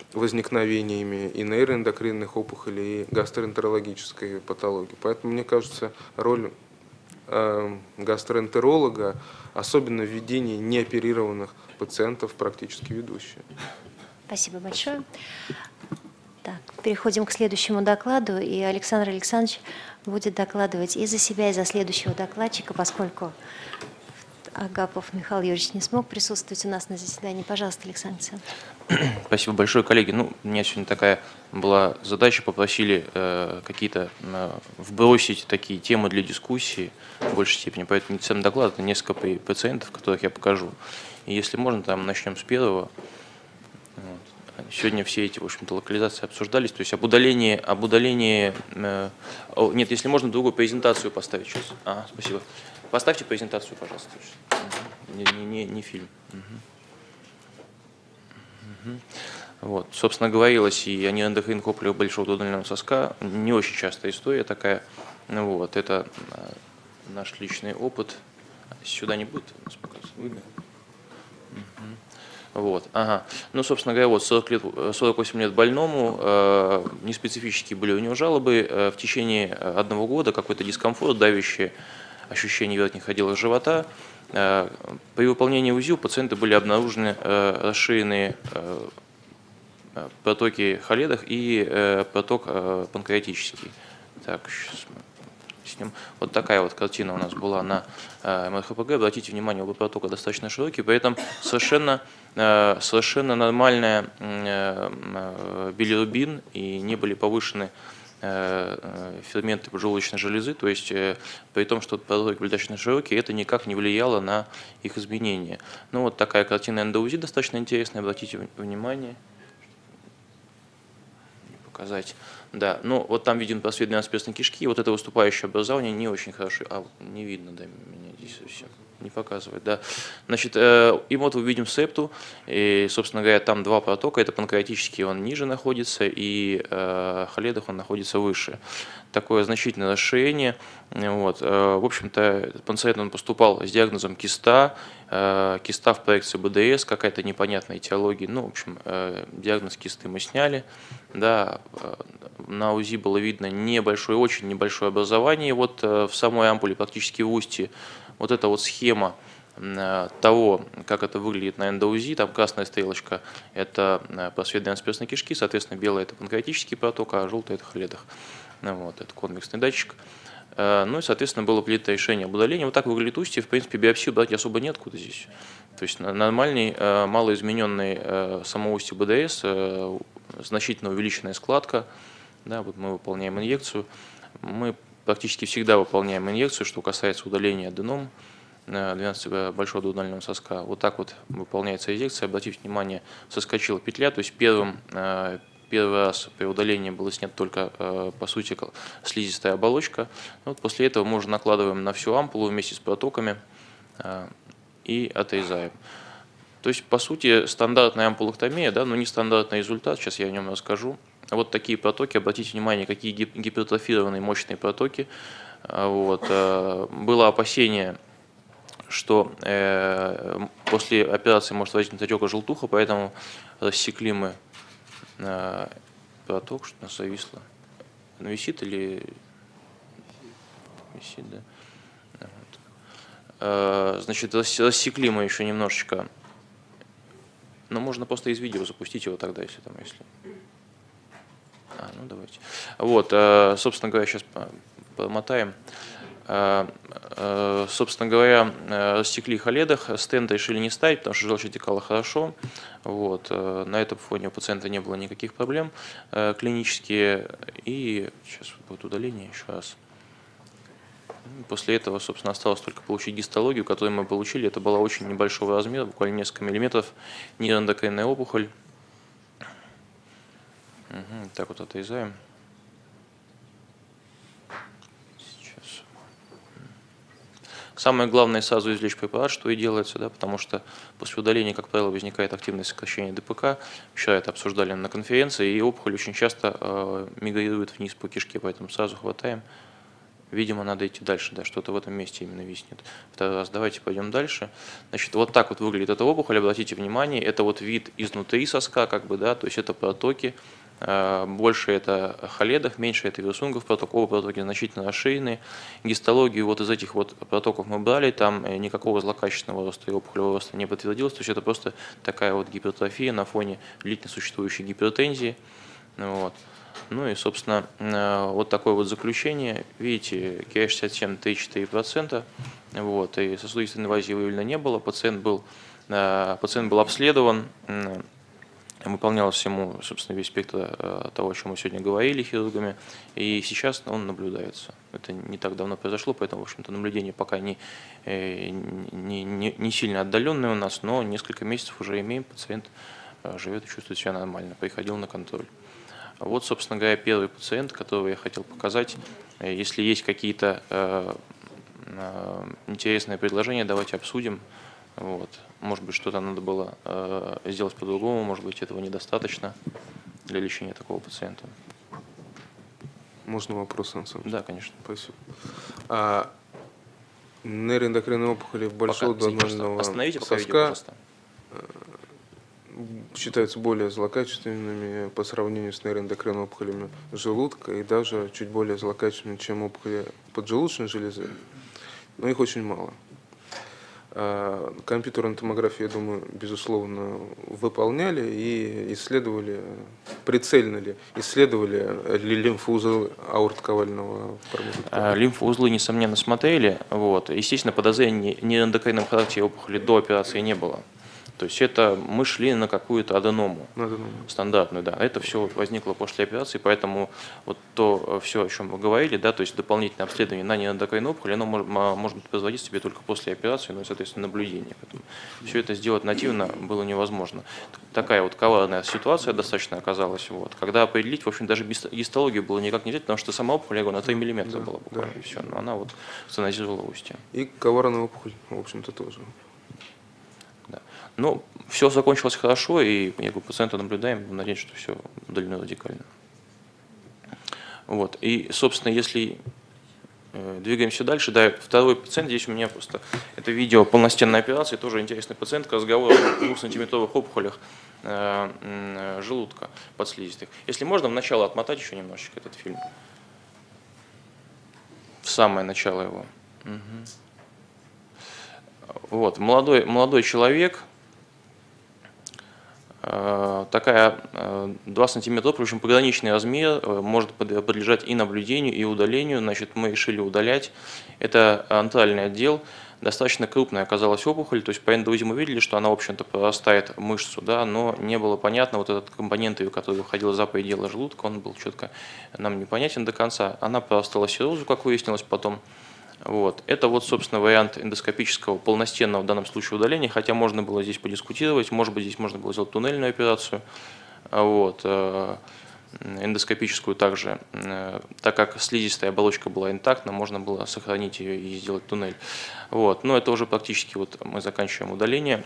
возникновениями и нейроэндокринных опухолей, и гастроэнтерологической патологии. Поэтому, мне кажется, роль гастроэнтеролога, особенно в ведении неоперированных пациентов, практически ведущая. Спасибо большое. Так, переходим к следующему докладу, и Александр Александрович будет докладывать и за себя, и за следующего докладчика, поскольку Агапов Михаил Юрьевич не смог присутствовать у нас на заседании. Пожалуйста, Александр Александрович. Спасибо большое, коллеги. Ну, у меня сегодня такая была задача, попросили какие-то вбросить такие темы для дискуссии в большей степени. Поэтому не целый доклад, это несколько пациентов, которых я покажу. И если можно, там начнем с первого. Вот. Сегодня все эти, в общем-то, локализации обсуждались. То есть об удалении нет, если можно, другую презентацию поставить сейчас. Спасибо. Поставьте презентацию, пожалуйста. Не фильм. Вот. Собственно, говорилось и о неэндокринных опухолях большого дуоденального соска. Не очень частая история такая. Вот. Это наш личный опыт. Сюда не будет нас показывать. Видно? Вот. Ну, собственно говоря, вот 48 лет больному, неспецифические были у него жалобы. В течение 1 года какой-то дискомфорт, давящее ощущение верхних отделов живота. При выполнении УЗИ у пациента были обнаружены расширенные протоки холедах и проток панкреатический. Так, сейчас мы снимем. Вот такая вот картина у нас была на МРХПГ. Обратите внимание, оба протока достаточно широкие, при этом совершенно нормальная билирубин и не были повышены ферменты поджелудочной железы, то есть при том, что протоки были достаточно широкие, это никак не влияло на их изменения. Ну вот такая картина эндоузи достаточно интересная, обратите внимание. Показать. Да, ну вот там виден просвет 12-перстной кишки, вот это выступающее образование не очень хорошо, не видно, да, меня здесь совсем не показывает, да. Значит, и вот мы видим септу, и, собственно говоря, там 2 протока, это панкреатический, он ниже находится, и холедах он находится выше. Такое значительное расширение. Вот. В общем-то, пациент он поступал с диагнозом киста в проекции БДС, какая-то непонятная этиология. Ну, в общем, диагноз кисты мы сняли. Да, на УЗИ было видно небольшое, очень небольшое образование. Вот в самой ампуле, практически в устье, вот эта вот схема того, как это выглядит на эндоузи, там красная стрелочка – это просвет 12-перстной кишки, соответственно, белая – это панкреатический проток, а желтая – это холедах. Вот, это конвексный датчик. Ну и, соответственно, было принято решение об удалении. Вот так выглядит устье. В принципе, биопсию брать особо неоткуда здесь. То есть нормальный, малоизмененный самоустье БДС, значительно увеличенная складка. Да, вот мы выполняем инъекцию. Мы практически всегда выполняем инъекцию, что касается удаления аденом 12 большого дуоденального соска. Вот так вот выполняется инъекция. Обратите внимание, соскочила петля, то есть первый раз при удалении было снято только, по сути, слизистая оболочка. Вот после этого мы уже накладываем на всю ампулу вместе с протоками и отрезаем. То есть, по сути, стандартная ампулоктомия, да, но не стандартный результат, сейчас я о нем расскажу. Вот такие протоки, обратите внимание, какие гипертрофированные мощные протоки. Вот. Было опасение, что после операции может возникнуть отека желтуха, поэтому рассекли мы проток, что у нас зависло. Он висит или висит, да? Вот. Значит, рассекли мы еще немножечко. Но можно просто из видео запустить его тогда, если там, если. Ну давайте. Вот, собственно говоря, сейчас промотаем. Собственно говоря, рассекли холедах, стенд решили не ставить, потому что желчь отекала хорошо. Вот. На этом фоне у пациента не было никаких проблем клинические. И сейчас будет удаление еще раз. После этого, собственно, осталось только получить гистологию, которую мы получили. Это была очень небольшого размера, буквально несколько миллиметров, нейроэндокринная опухоль. Так вот отрезаем. Самое главное сразу извлечь препарат, что и делается, да, потому что после удаления, как правило, возникает активное сокращение ДПК. Вчера это обсуждали на конференции, и опухоль очень часто мигрирует вниз по кишке, поэтому сразу хватаем видимо, надо идти дальше, да, что-то в этом месте именно виснет. Второй раз, давайте пойдем дальше. Значит, вот так вот выглядит эта опухоль, обратите внимание, это вот вид изнутри соска, как бы, да, то есть это протоки, больше это холедов, меньше это вирусунгов проток, оба протоки значительно расширенные. Гистологию вот из этих вот протоков мы брали, там никакого злокачественного роста и опухолевого роста не подтвердилось, то есть это просто такая вот гипертрофия на фоне длительно существующей гипертензии. Вот. Ну и, собственно, вот такое вот заключение. Видите, Ki-67 3-4%, вот, и сосудистой инвазии выявлено не было, пациент был обследован, выполнялось ему, собственно, весь спектр того, о чем мы сегодня говорили хирургами, и сейчас он наблюдается. Это не так давно произошло, поэтому, в общем-то, наблюдение пока не сильно отдаленное у нас, но несколько месяцев уже имеем, пациент живет и чувствует себя нормально, приходил на контроль. Вот, собственно говоря, первый пациент, которого я хотел показать. Если есть какие-то интересные предложения, давайте обсудим. Вот. Может быть, что-то надо было сделать по-другому, может быть, этого недостаточно для лечения такого пациента. Можно вопрос, Ансар? Да, конечно. Спасибо. Нейроэндокринные опухоли большого донального соска считаются более злокачественными по сравнению с нейроэндокринными опухолями желудка и даже чуть более злокачественными, чем опухоли поджелудочной железы, но их очень мало. Компьютерную томографию, я думаю, безусловно, выполняли и исследовали, прицельно ли, исследовали ли лимфоузлы аортоковального промежутка? Лимфоузлы, несомненно, смотрели. Вот. Естественно, подозрений нейроэндокринном характере опухоли до операции не было. То есть это мы шли на какую-то аденому стандартную, да. Это все возникло после операции, поэтому вот то все, о чем мы говорили, да, то есть дополнительное обследование на нейроэндокринную опухоль, оно может производиться себе только после операции, но, соответственно, наблюдение. Поэтому все это сделать нативно было невозможно. Такая вот коварная ситуация достаточно оказалась. Вот. Когда определить, в общем, даже гистологию было никак нельзя, потому что сама опухоль, я говорю, на 3 мм была буквально, и все, но она вот стенозировала устье. И коварная опухоль, в общем-то, тоже. Да. Но все закончилось хорошо, и я говорю, пациента наблюдаем, надеюсь, что все удалено радикально. Вот. И, собственно, если двигаемся дальше, да, второй пациент, здесь у меня просто это видео полностенной операции, тоже интересный пациент, разговор о 2-сантиметровых опухолях желудка подслизистых. Если можно, в начало отмотать еще немножечко этот фильм. В самое начало его. Угу. Вот, молодой человек, такая 2 сантиметра, в общем, пограничный размер, может подлежать и наблюдению, и удалению. Значит, мы решили удалять. Это антральный отдел, достаточно крупная оказалась опухоль, то есть по эндовизе мы видели, что она, в общем-то, прорастает мышцу, да, но не было понятно, вот этот компонент ее, который выходил за пределы желудка, он был четко нам непонятен до конца. Она прорастала серозу, как выяснилось потом. Вот. Это вот, собственно, вариант эндоскопического полностенного в данном случае удаления, хотя можно было здесь подискутировать, может быть, здесь можно было сделать туннельную операцию, вот. Эндоскопическую также, так как слизистая оболочка была интактна, можно было сохранить ее и сделать туннель. Вот. Но это уже практически вот мы заканчиваем удаление.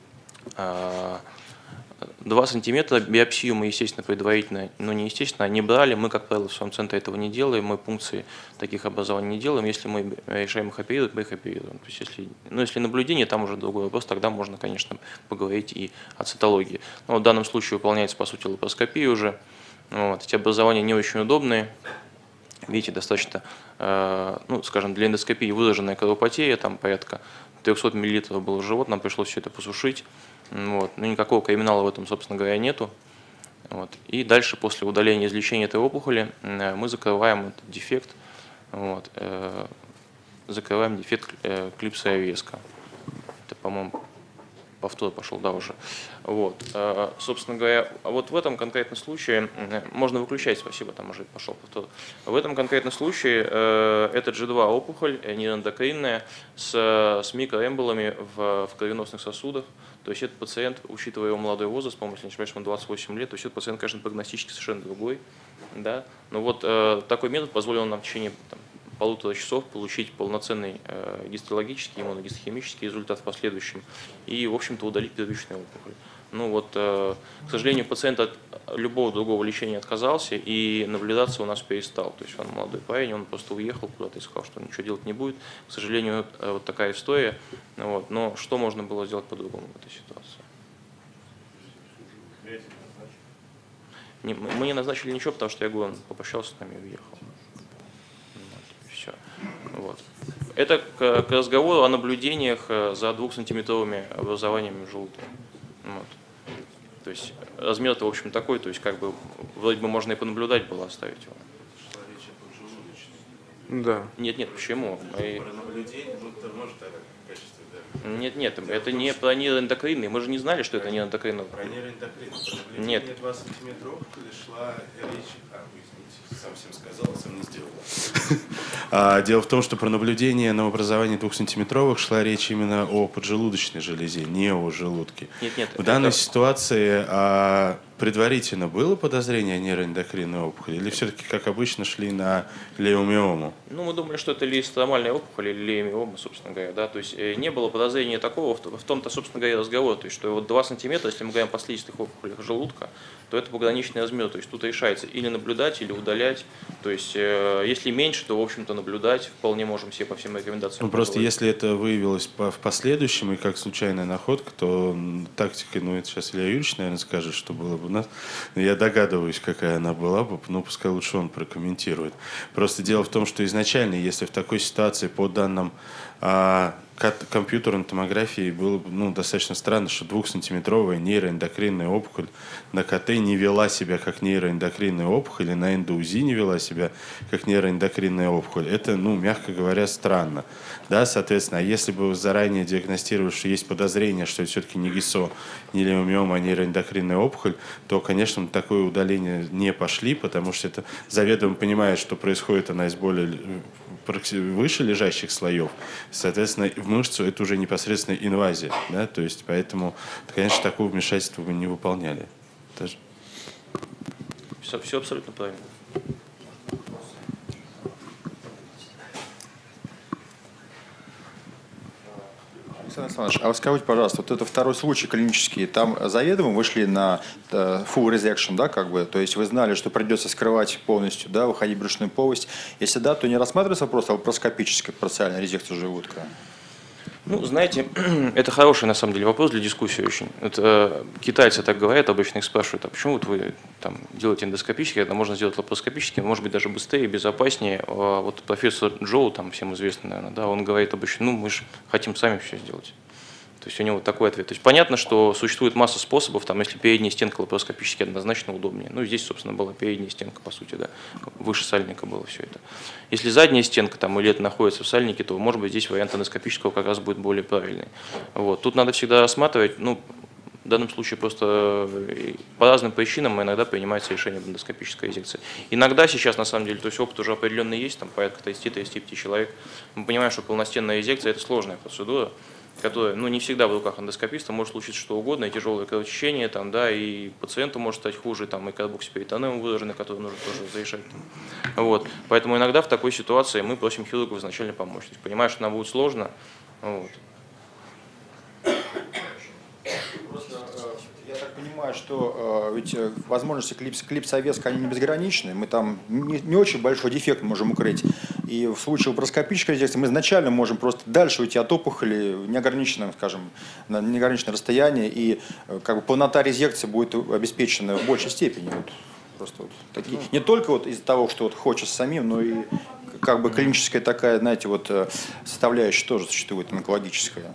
2 сантиметра, биопсию мы, естественно, предварительно, но не естественно, не брали. Мы, как правило, в своем центре этого не делаем, мы пункции таких образований не делаем. Если мы решаем их оперировать, мы их оперируем. То есть, если наблюдение, там уже другой вопрос, тогда можно, конечно, поговорить и о цитологии. Но в данном случае выполняется, по сути, лапароскопия уже. Вот. Эти образования не очень удобные. Видите, достаточно, ну, скажем, для эндоскопии выраженная кровопотеря, там порядка 300 мл было в живот, нам пришлось все это посушить. Вот. Но никакого криминала в этом, собственно говоря, нету. Вот. И дальше, после удаления и излечения этой опухоли, мы закрываем этот дефект, вот, закрываем дефект клипса и веска. Это, по-моему, повтор пошел, да, уже. Вот. Собственно говоря, вот в этом конкретном случае, можно выключать, спасибо, там уже пошел повтор. В этом конкретном случае это G2 опухоль, нейроэндокринная, с микроэмболами в кровеносных сосудах. То есть этот пациент, учитывая его молодой возраст, по-моему, если не ошибаюсь, ему 28 лет, то есть этот пациент, конечно, прогностически совершенно другой. Да? Но вот такой метод позволил нам в течение полутора часов получить полноценный гистологический, иммуногистохимический результат в последующем и, в общем-то, удалить первичную опухоль. Ну вот, к сожалению, пациент от любого другого лечения отказался и наблюдаться у нас перестал. То есть он молодой парень, он просто уехал куда-то и сказал, что ничего делать не будет. К сожалению, вот такая история. Вот. Но что можно было сделать по-другому в этой ситуации? Мы не назначили ничего, потому что я говорю, он попрощался с нами и уехал. Вот, все. Вот. Это к разговору о наблюдениях за 2-сантиметровыми образованиями желудка. Вот. То есть размер-то, в общем, такой, то есть как бы вроде бы можно и понаблюдать было, оставить его. Да. Нет, почему? Про наблюдение, доктор может в качестве, да. Нет, это не про нейроэндокринные. Мы же не знали, что это нейроэндокринные. Про нейроэндокринные. Нет. 2 сантиметра опухоли шла речь. Извините, сам всем сказал, а сам не сделал. Дело в том, что про наблюдение новообразований 2-сантиметровых шла речь именно о поджелудочной железе, не о желудке. Нет. В данной ситуации предварительно было подозрение нейроэндокринной опухоли или все-таки, как обычно, шли на леомиому? Ну, мы думали, что это леостомальная опухоль или леомиома, собственно говоря, да, то есть не было подозрения такого, в том-то, собственно говоря, разговор, то есть что вот 2 сантиметра, если мы говорим о слизистых опухолях желудка, то это пограничный размер, то есть тут решается или наблюдать, или удалять, то есть если меньше, то, в общем-то, наблюдать вполне можем все по всем рекомендациям. Ну, просто если это выявилось в последующем и как случайная находка, то тактика, ну, это сейчас Илья Юрьевич, наверное, скажет, что было бы у нас. Я догадываюсь, какая она была бы, но пускай лучше он прокомментирует. Просто дело в том, что изначально, если в такой ситуации, по данным компьютерной томографии, было бы достаточно странно, что 2-сантиметровая нейроэндокринная опухоль на КТ не вела себя как нейроэндокринная опухоль, и на эндоузи не вела себя как нейроэндокринная опухоль. Это, мягко говоря, странно. Да, соответственно, а если бы вы заранее диагностировали, что есть подозрение, что это все-таки не ГИСО, не леомиома, а нейроэндокринная опухоль, то, конечно, на такое удаление не пошли, потому что это заведомо понимает, что происходит она из более выше лежащих слоев. Соответственно, в мышцу это уже непосредственно инвазия. Да? То есть, поэтому, конечно, такого вмешательства вы не выполняли. Даже. Все абсолютно правильно. Александр Александрович, а вы скажите, пожалуйста, вот это второй случай клинический, там заведомо вы шли на full resection, да, как бы, то есть вы знали, что придется скрывать полностью, да, выходить брюшную полость. Если да, то не рассматривается вопрос о лапароскопической парциальной резекции желудка? Ну, знаете, это хороший, на самом деле, вопрос для дискуссии очень. Это, китайцы так говорят, обычно их спрашивают, а почему вот вы там делаете эндоскопически, это можно сделать лапароскопически, может быть, даже быстрее, безопаснее. Вот профессор Джоу, там всем известный, наверное, да, он говорит обычно, мы же хотим сами все сделать. То есть у него такой ответ. То есть понятно, что существует масса способов, там, если передняя стенка лапароскопически однозначно удобнее. Ну, здесь, собственно, была передняя стенка, по сути, да, выше сальника было все это. Если задняя стенка там, или это находится в сальнике, то, может быть, здесь вариант эндоскопического как раз будет более правильный. Вот. Тут надо всегда рассматривать, в данном случае просто по разным причинам иногда принимается решение об эндоскопической резекции. Иногда сейчас, на самом деле, то есть опыт уже определенный есть, там порядка 30-35 человек. Мы понимаем, что полностенная резекция – это сложная процедура, которая, не всегда в руках эндоскописта, может случиться что угодно, и тяжелое кровотечение, там, да, и пациенту может стать хуже, там, и карбоксиперитонем выраженный, который нужно тоже зарешать. Вот. Поэтому иногда в такой ситуации мы просим хирургов изначально помочь. То есть, понимая, что нам будет сложно. Вот. Я так понимаю, что ведь возможности клипсовеска, они не безграничны, мы там не очень большой дефект можем укрыть. И в случае лапароскопической резекции мы изначально можем просто дальше уйти от опухоли в неограниченном, скажем, на неограниченное расстояние, и как бы полнота резекции будет обеспечена в большей степени. Вот, просто вот такие. Не только вот из-за того, что вот хочется самим, но и как бы клиническая такая, знаете, вот составляющая тоже существует, онкологическая.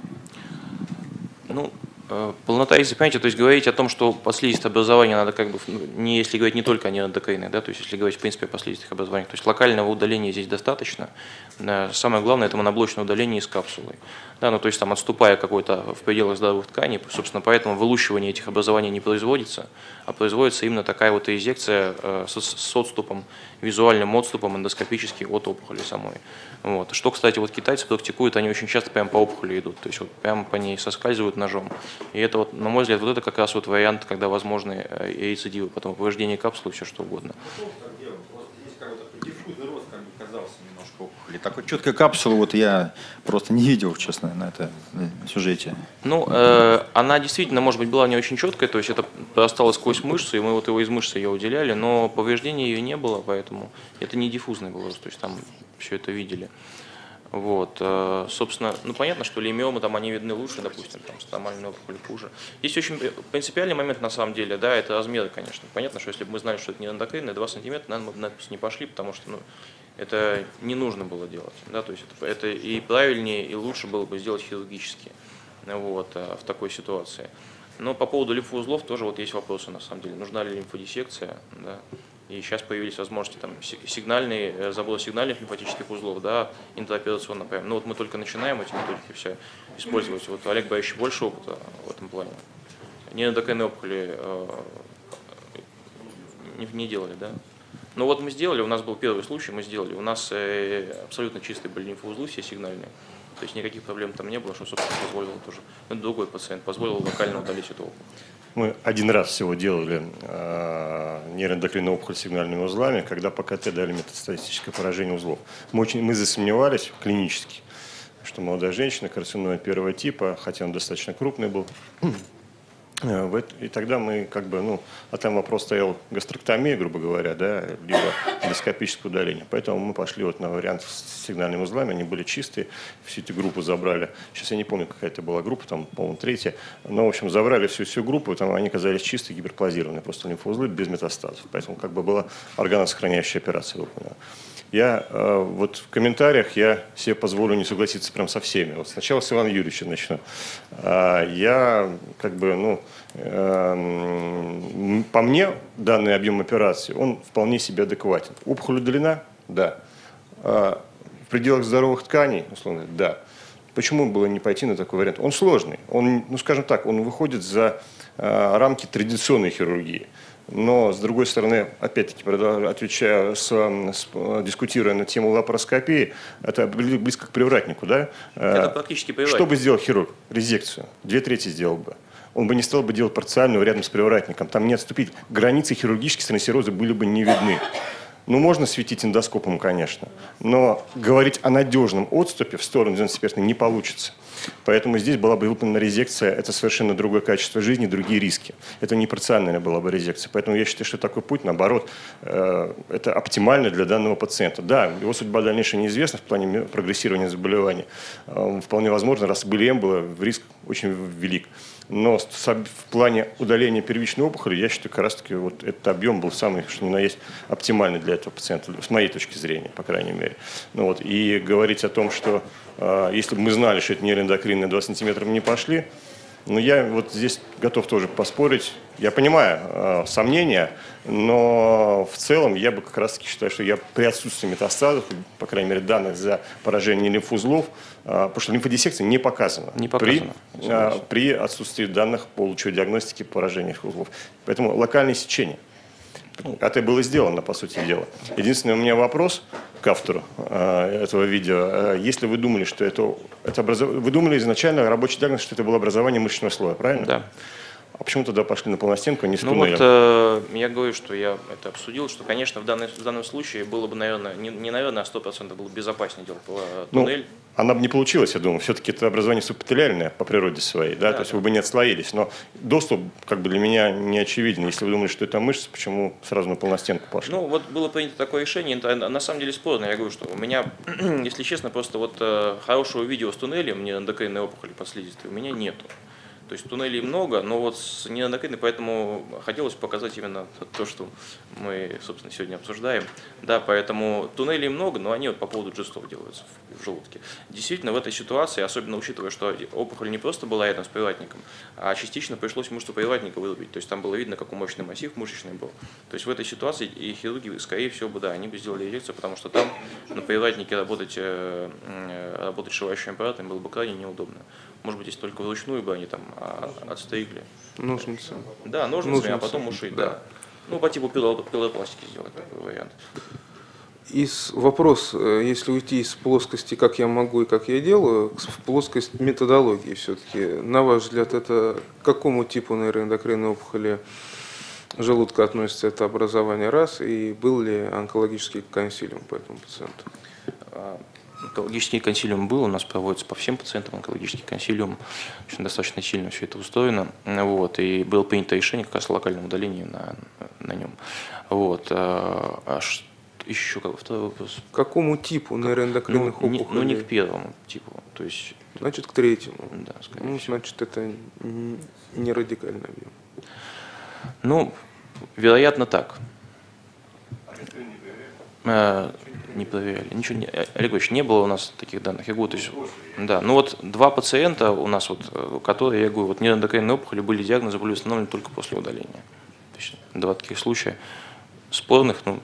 Полнота резекции, понимаете, то есть говорить о том, что послизистое образование надо как бы, не если говорить не только о нейроэндокринных, да, то есть если говорить в принципе о послизистых образованиях, то есть локального удаления здесь достаточно. Самое главное – это моноблочное удаление из капсулы. Да, то есть там отступая какой-то в пределах здоровых тканей, собственно, поэтому вылущивание этих образований не производится, а производится именно такая вот резекция с отступом, визуальным отступом эндоскопически от опухоли самой. Вот. Что, кстати, вот китайцы практикуют, они очень часто прямо по опухоли идут, то есть вот прямо по ней соскальзывают ножом. И это, вот, на мой взгляд, вот это как раз вот вариант, когда возможны рецидивы, потом повреждение капсулы, все что угодно. оказался немножко опухоли. Такой четкой капсулы вот я просто не видел, честно, на этом сюжете. Ну, она действительно, может быть, была не очень четкая, то есть это осталось сквозь мышцу, и мы вот его из мышцы ее уделяли, но повреждений ее не было, поэтому это не диффузный был, то есть там все это видели. Вот, собственно, ну понятно, что лимиомы там они видны лучше, допустим, там стомальные опухоли хуже. Есть очень принципиальный момент на самом деле, да, это размеры, конечно. Понятно, что если бы мы знали, что это не эндокринное, 2 сантиметра, наверное, мы бы на это не пошли, потому что, ну, это не нужно было делать, да, то есть это и правильнее, и лучше было бы сделать хирургически, вот, в такой ситуации. Но по поводу лимфоузлов тоже вот есть вопросы, на самом деле, нужна ли лимфодиссекция, да. И сейчас появились возможности там, забор сигнальных лимфатических узлов, да, интраоперационно. Ну вот мы только начинаем эти методики все использовать. Вот Олег Борисович больше опыта в этом плане. Неэндокринные опухоли не делали, да. Но вот мы сделали, у нас был первый случай, мы сделали. У нас абсолютно чистые были лимфоузлы, все сигнальные. То есть никаких проблем там не было, что, собственно, позволило тоже. Это другой пациент, позволил локально удалить эту опухоль. Мы один раз всего делали нейроэндокринную опухоль с сигнальными узлами, когда по КТ дали метастатическое поражение узлов. Мы засомневались клинически, что молодая женщина, карцинома первого типа, хотя он достаточно крупный был. И тогда мы как бы, ну, а там вопрос стоял гастроктомии, грубо говоря, да, либо эндоскопическое удаление. Поэтому мы пошли вот на вариант с сигнальными узлами, они были чистые, всю эту группу забрали. Сейчас я не помню, какая это была группа, там, по-моему, 3-я. Но, в общем, забрали всю группу, там они оказались чистые, гиперплазированные, просто лимфоузлы без метастазов. Поэтому как бы была органосохраняющая операция выполнена. Я вот в комментариях я себе позволю не согласиться прям со всеми. Вот сначала с Иваном Юрьевичем начну. Я как бы, ну, по мне, данный объем операции, он вполне себе адекватен. Опухоль удалена? Да. В пределах здоровых тканей? Условно, да. Почему было не пойти на такой вариант? Он сложный. Он, ну, скажем так, он выходит за рамки традиционной хирургии. Но, с другой стороны, опять-таки, отвечая, дискутируя на тему лапароскопии, это близко к привратнику, да? Это практически привратник. Что бы сделал хирург? Резекцию. 2/3 сделал бы. Он бы не стал бы делать парциальную рядом с привратником. Там не отступить. Границы хирургической стеносероза были бы не видны. Ну, можно светить эндоскопом, конечно, но говорить о надежном отступе в сторону зоноэкспертной не получится. Поэтому здесь была бы выполнена резекция, это совершенно другое качество жизни, другие риски. Это не парциальная была бы резекция. Поэтому я считаю, что такой путь, наоборот, это оптимально для данного пациента. Да, его судьба дальнейшая неизвестна в плане прогрессирования заболевания. Вполне возможно, раз бы ЛМ было, риск очень велик. Но в плане удаления первичной опухоли, я считаю, как раз таки вот этот объем был самый, что ни на есть, оптимальный для этого пациента, с моей точки зрения, по крайней мере. Ну, вот, и говорить о том, что если бы мы знали, что это нейроэндокринные 2 сантиметра, мы не пошли, но я вот здесь готов тоже поспорить. Я понимаю сомнения, но в целом я бы как раз таки считаю, что я при отсутствии метастазов, по крайней мере данных за поражение лимфоузлов, потому что лимфодиссекция не показана, при отсутствии данных по лучевой диагностике поражения узлов. Поэтому локальное сечение. КТ было сделано, по сути дела. Единственный у меня вопрос к автору этого видео. Если вы думали, что вы думали изначально, рабочий диагноз, что это было образование мышечного слоя, правильно? Да. А почему тогда пошли на полностенку, а не с туннелем? Ну вот я говорю, что я это обсудил, что, конечно, в данном случае было бы, наверное, не наверное, а 100% было бы безопаснее делать туннель. Она бы не получилась, я думаю. Все-таки это образование субэпителиальное по природе своей, да? То есть вы бы не отслоились. Но доступ как бы для меня не очевиден. Если вы думали, что это мышца, почему сразу на полностенку пошли? Ну вот было принято такое решение, на самом деле спорно. Я говорю, что у меня, если честно, просто вот хорошего видео с туннелем, не эндокринной опухоли подследствия, у меня нету. То есть туннелей много, но вот не эндокринной, поэтому хотелось показать именно то, что мы, собственно, сегодня обсуждаем. Да, поэтому туннелей много, но они вот по поводу джестов делаются в желудке. Действительно, в этой ситуации, особенно учитывая, что опухоль не просто была рядом с привратником, а частично пришлось мышцу привратника вырубить. То есть там было видно, какой мощный массив мышечный был. То есть в этой ситуации и хирурги, скорее всего, да, они бы сделали резекцию, потому что там на привратнике работать сшивающим аппаратом было бы крайне неудобно. Может быть, если только вручную бы они там отстригли. Ножницы. Да, ножницами, а потом ушить, да. Ну, по типу пилопластики сделать такой вариант. Вопрос, если уйти из плоскости, как я могу и как я делаю, в плоскость методологии все-таки, на ваш взгляд, это к какому типу нейроэндокринной опухоли желудка относится это образование, раз, и был ли онкологический консилиум по этому пациенту? Онкологический консилиум был, у нас проводится по всем пациентам онкологический консилиум, достаточно сильно все это устроено, вот, и было принято решение как раз о локальном удалении на нем. Вот. Еще второй вопрос. К какому типу нейроэндокринных опухолей? Ну, не к первому типу. То есть, значит, к третьему. Да, скорее всего. Значит, это не радикальный объем. Ну, вероятно, так. Не проверяли. Ничего не, Олег Григорьевич, не было у нас таких данных. Я говорю, то есть, да, ну вот 2 пациента у нас, вот, которые, я говорю, вот нейроэндокринные опухоли были диагнозы, были установлены только после удаления. То есть 2 таких случая спорных, ну,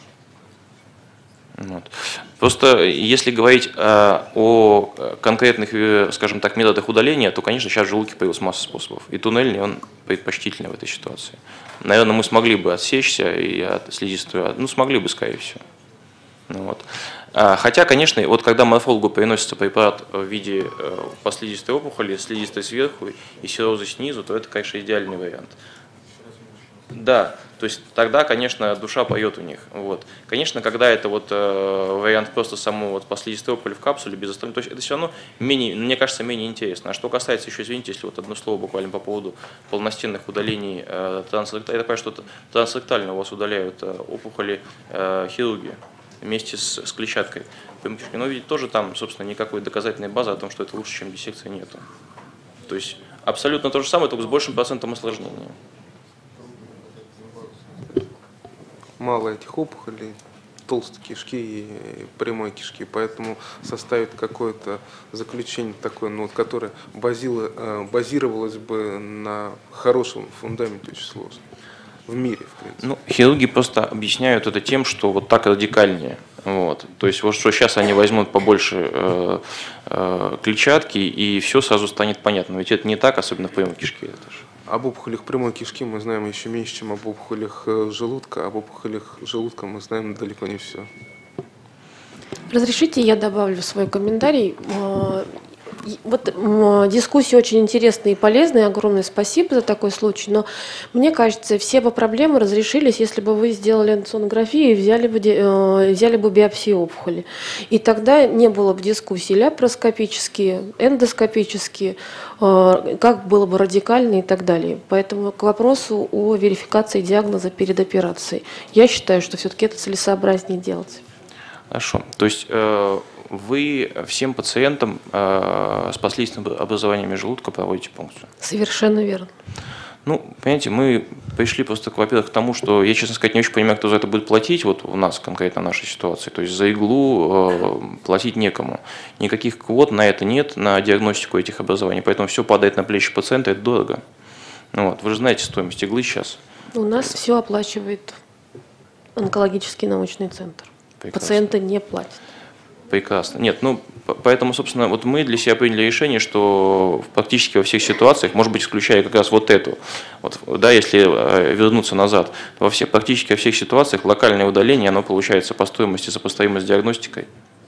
вот. Просто если говорить о конкретных, скажем так, методах удаления, то, конечно, сейчас в желудке появилась масса способов. И туннельный, он предпочтительный в этой ситуации. Наверное, мы смогли бы отсечься и от слизистой, ну, смогли бы, скорее всего. Ну, вот. Хотя, конечно, вот когда морфологу приносится препарат в виде послизистой опухоли, слизистой сверху и серозы снизу, то это, конечно, идеальный вариант. Да, то есть тогда, конечно, душа поет у них. Вот. Конечно, когда это вот вариант просто самого вот послизистой опухоли в капсуле без остальных, то есть это все равно менее, мне кажется, менее интересно. А что касается еще, извините, если вот одно слово буквально по поводу полностенных удалений трансректально, я понимаю, что трансректально у вас удаляют опухоли хирурги вместе с клетчаткой. Но ведь тоже там, собственно, никакой доказательной базы о том, что это лучше, чем диссекция, нету. То есть абсолютно то же самое, только с большим процентом осложнения. Мало этих опухолей, толстой кишки и прямой кишки, поэтому составить какое-то заключение такое, ну, которое базировалось бы на хорошем фундаменте, очень сложно. В мире, в принципе. Ну, хирурги просто объясняют это тем, что вот так радикальнее. Вот. То есть вот что сейчас они возьмут побольше клетчатки, и все сразу станет понятно. Ведь это не так, особенно в прямой кишке. Это же. Об опухолях прямой кишки мы знаем еще меньше, чем об опухолях желудка. Об опухолях желудка мы знаем далеко не все. Разрешите, я добавлю свой комментарий. Вот дискуссия очень интересная и полезная, огромное спасибо за такой случай, но мне кажется, все бы проблемы разрешились, если бы вы сделали сонографию и взяли бы биопсию опухоли. И тогда не было бы дискуссий ляпароскопические, эндоскопические, как было бы радикально и так далее. Поэтому к вопросу о верификации диагноза перед операцией. Я считаю, что все-таки это целесообразнее делать. Хорошо. То есть вы всем пациентам с послизистым образованием желудка проводите пункцию? Совершенно верно. Ну, понимаете, мы пришли просто, во-первых, к тому, что я, честно сказать, не очень понимаю, кто за это будет платить, вот у нас конкретно в нашей ситуации. То есть за иглу платить некому. Никаких квот на это нет, на диагностику этих образований. Поэтому все падает на плечи пациента, это дорого. Ну, вот, вы же знаете стоимость иглы сейчас. У нас все оплачивает онкологический научный центр. Прекрасно. Пациенты не платят. Прекрасно. Нет, ну, поэтому, собственно, вот мы для себя приняли решение, что практически во всех ситуациях, может быть, исключая как раз вот эту, вот, да, если вернуться назад, практически во всех ситуациях локальное удаление, оно получается по стоимости сопоставимо с диагностикой.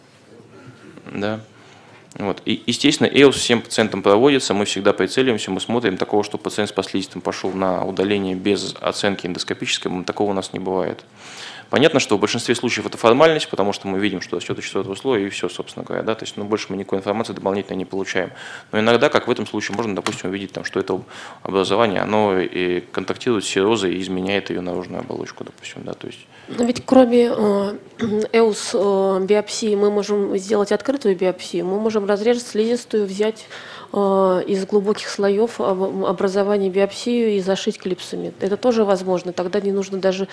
Да. Вот. И, естественно, ЭОС всем пациентам проводится, мы всегда прицеливаемся, мы смотрим такого, что пациент с послизистым пошел на удаление без оценки эндоскопической, такого у нас не бывает. Понятно, что в большинстве случаев это формальность, потому что мы видим, что счет 4-го слоя и все, собственно говоря. Да? То есть, больше мы никакой информации дополнительно не получаем. Но иногда, как в этом случае, можно, допустим, увидеть, там, что это образование, оно и контактирует с серозой и изменяет ее наружную оболочку, допустим. Да? То есть... Но ведь кроме ЭУС биопсии мы можем сделать открытую биопсию, мы можем разрезать слизистую, взять из глубоких слоев образования биопсию и зашить клипсами. Это тоже возможно. Тогда не нужно даже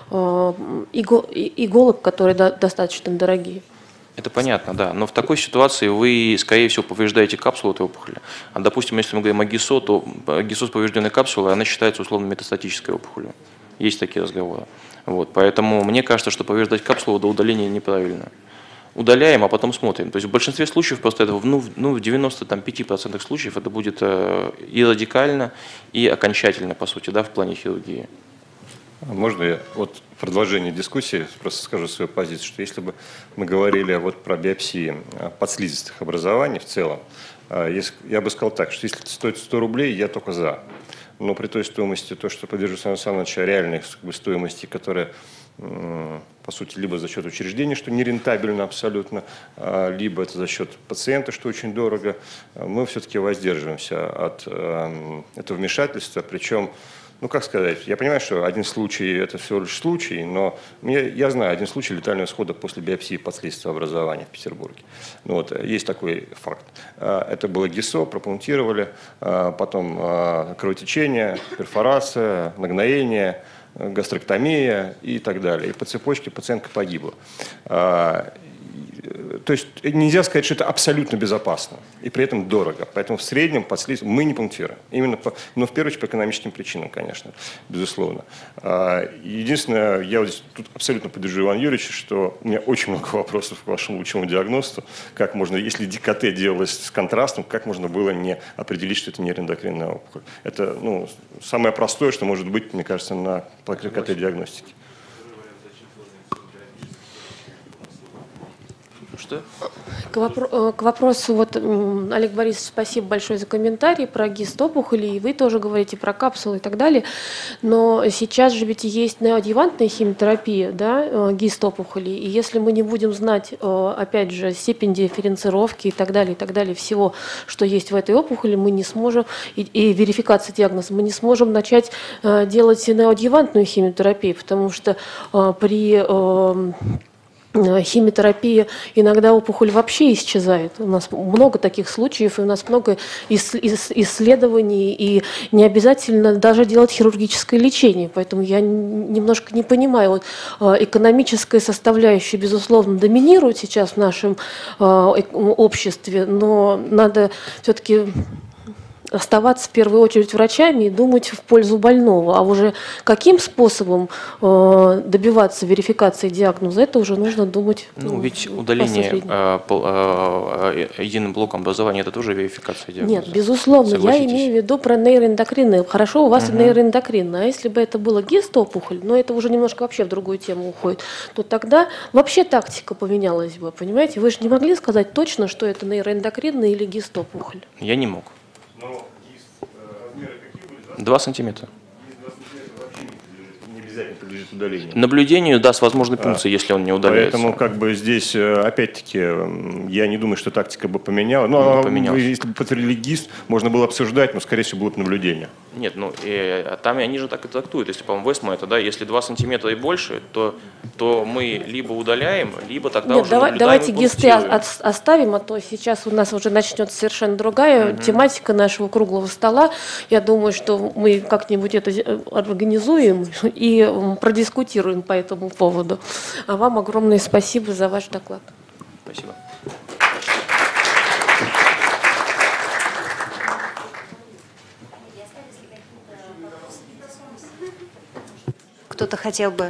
иголок, которые достаточно дорогие. Это понятно, да. Но в такой ситуации вы, скорее всего, повреждаете капсулу этой опухоли. А, допустим, если мы говорим о ГИСО, то ГИСО с поврежденной капсулой, она считается условно метастатической опухолью. Есть такие разговоры. Вот. Поэтому мне кажется, что повреждать капсулу до удаления неправильно. Удаляем, а потом смотрим. То есть в большинстве случаев просто это, в 95% случаев это будет и радикально, и окончательно, по сути, да, в плане хирургии. Можно я вот в продолжение дискуссии просто скажу свою позицию, что если бы мы говорили вот про биопсии подслизистых образований в целом, я бы сказал так, что если это стоит 100 рублей, я только за. но при той стоимости, то, что поддерживает Сан Саныч, реальной стоимости, которая, по сути, либо за счет учреждений, что нерентабельно абсолютно, либо это за счет пациента, что очень дорого, мы все-таки воздерживаемся от этого вмешательства, причем, ну, как сказать, я понимаю, что один случай – это всего лишь случай, но я знаю один случай летального исхода после биопсии подследственного образования в Петербурге. Ну, вот, есть такой факт. Это было ГИСО, пропунктировали, потом кровотечение, перфорация, нагноение, гастроктомия и так далее. И по цепочке пациентка погибла. То есть нельзя сказать, что это абсолютно безопасно и при этом дорого. Поэтому в среднем мы не пунктируем. Но в первую очередь по экономическим причинам, конечно, безусловно. Единственное, я вот тут абсолютно поддержу Ивана Юрьевича, что у меня очень много вопросов к вашему лучевому диагносту. Как можно, если КТ делалось с контрастом, как можно было не определить, что это нейроэндокринная опухоль? Это самое простое, что может быть, мне кажется, на КТ-диагностике. Что? К вопросу, вот, Олег Борисович, спасибо большое за комментарий про ГИСТ опухоли, и вы тоже говорите про капсулы и так далее, но сейчас же ведь есть неоадъювантная химиотерапия, да, ГИСТ опухоли, и если мы не будем знать, опять же, степень дифференцировки и так далее, всего, что есть в этой опухоли, мы не сможем, и верификация диагноза, мы не сможем начать делать неоадъювантную химиотерапию, потому что при химиотерапии иногда опухоль вообще исчезает. У нас много таких случаев, и у нас много исследований, и не обязательно даже делать хирургическое лечение. Поэтому я немножко не понимаю. Вот, экономическая составляющая, безусловно, доминирует сейчас в нашем обществе, но надо все-таки оставаться в первую очередь врачами и думать в пользу больного. А уже каким способом добиваться верификации диагноза, это уже нужно думать. Ну, ведь удаление единым блоком образования – это тоже верификация диагноза. Нет, безусловно. Я имею в виду про нейроэндокринные. Хорошо, у вас нейроэндокринная. А если бы это было ГИСТ-опухоль, но это уже немножко вообще в другую тему уходит, то тогда вообще тактика поменялась бы, понимаете? Вы же не могли сказать точно, что это нейроэндокринная или ГИСТ-опухоль? Я не мог. 2 сантиметра. Не обязательно подлежит удалению. Наблюдению, да, с возможной пункцией, если он не удаляется. Поэтому, как бы здесь, опять-таки, я не думаю, что тактика бы поменяла. Но если бы подтвердили ГИСТ, можно было обсуждать, но, скорее всего, было бы наблюдение. Нет, ну, там они же так и трактуют. Если, по-моему, в ЭСМО это, да, если 2 сантиметра и больше, то мы либо удаляем, либо тогда уже наблюдаем. Давайте ГИСТы оставим, а то сейчас у нас уже начнется совершенно другая тематика нашего круглого стола. Я думаю, что мы как-нибудь это организуем и продискутируем по этому поводу. А вам огромное спасибо за ваш доклад. Спасибо. Кто-то хотел бы...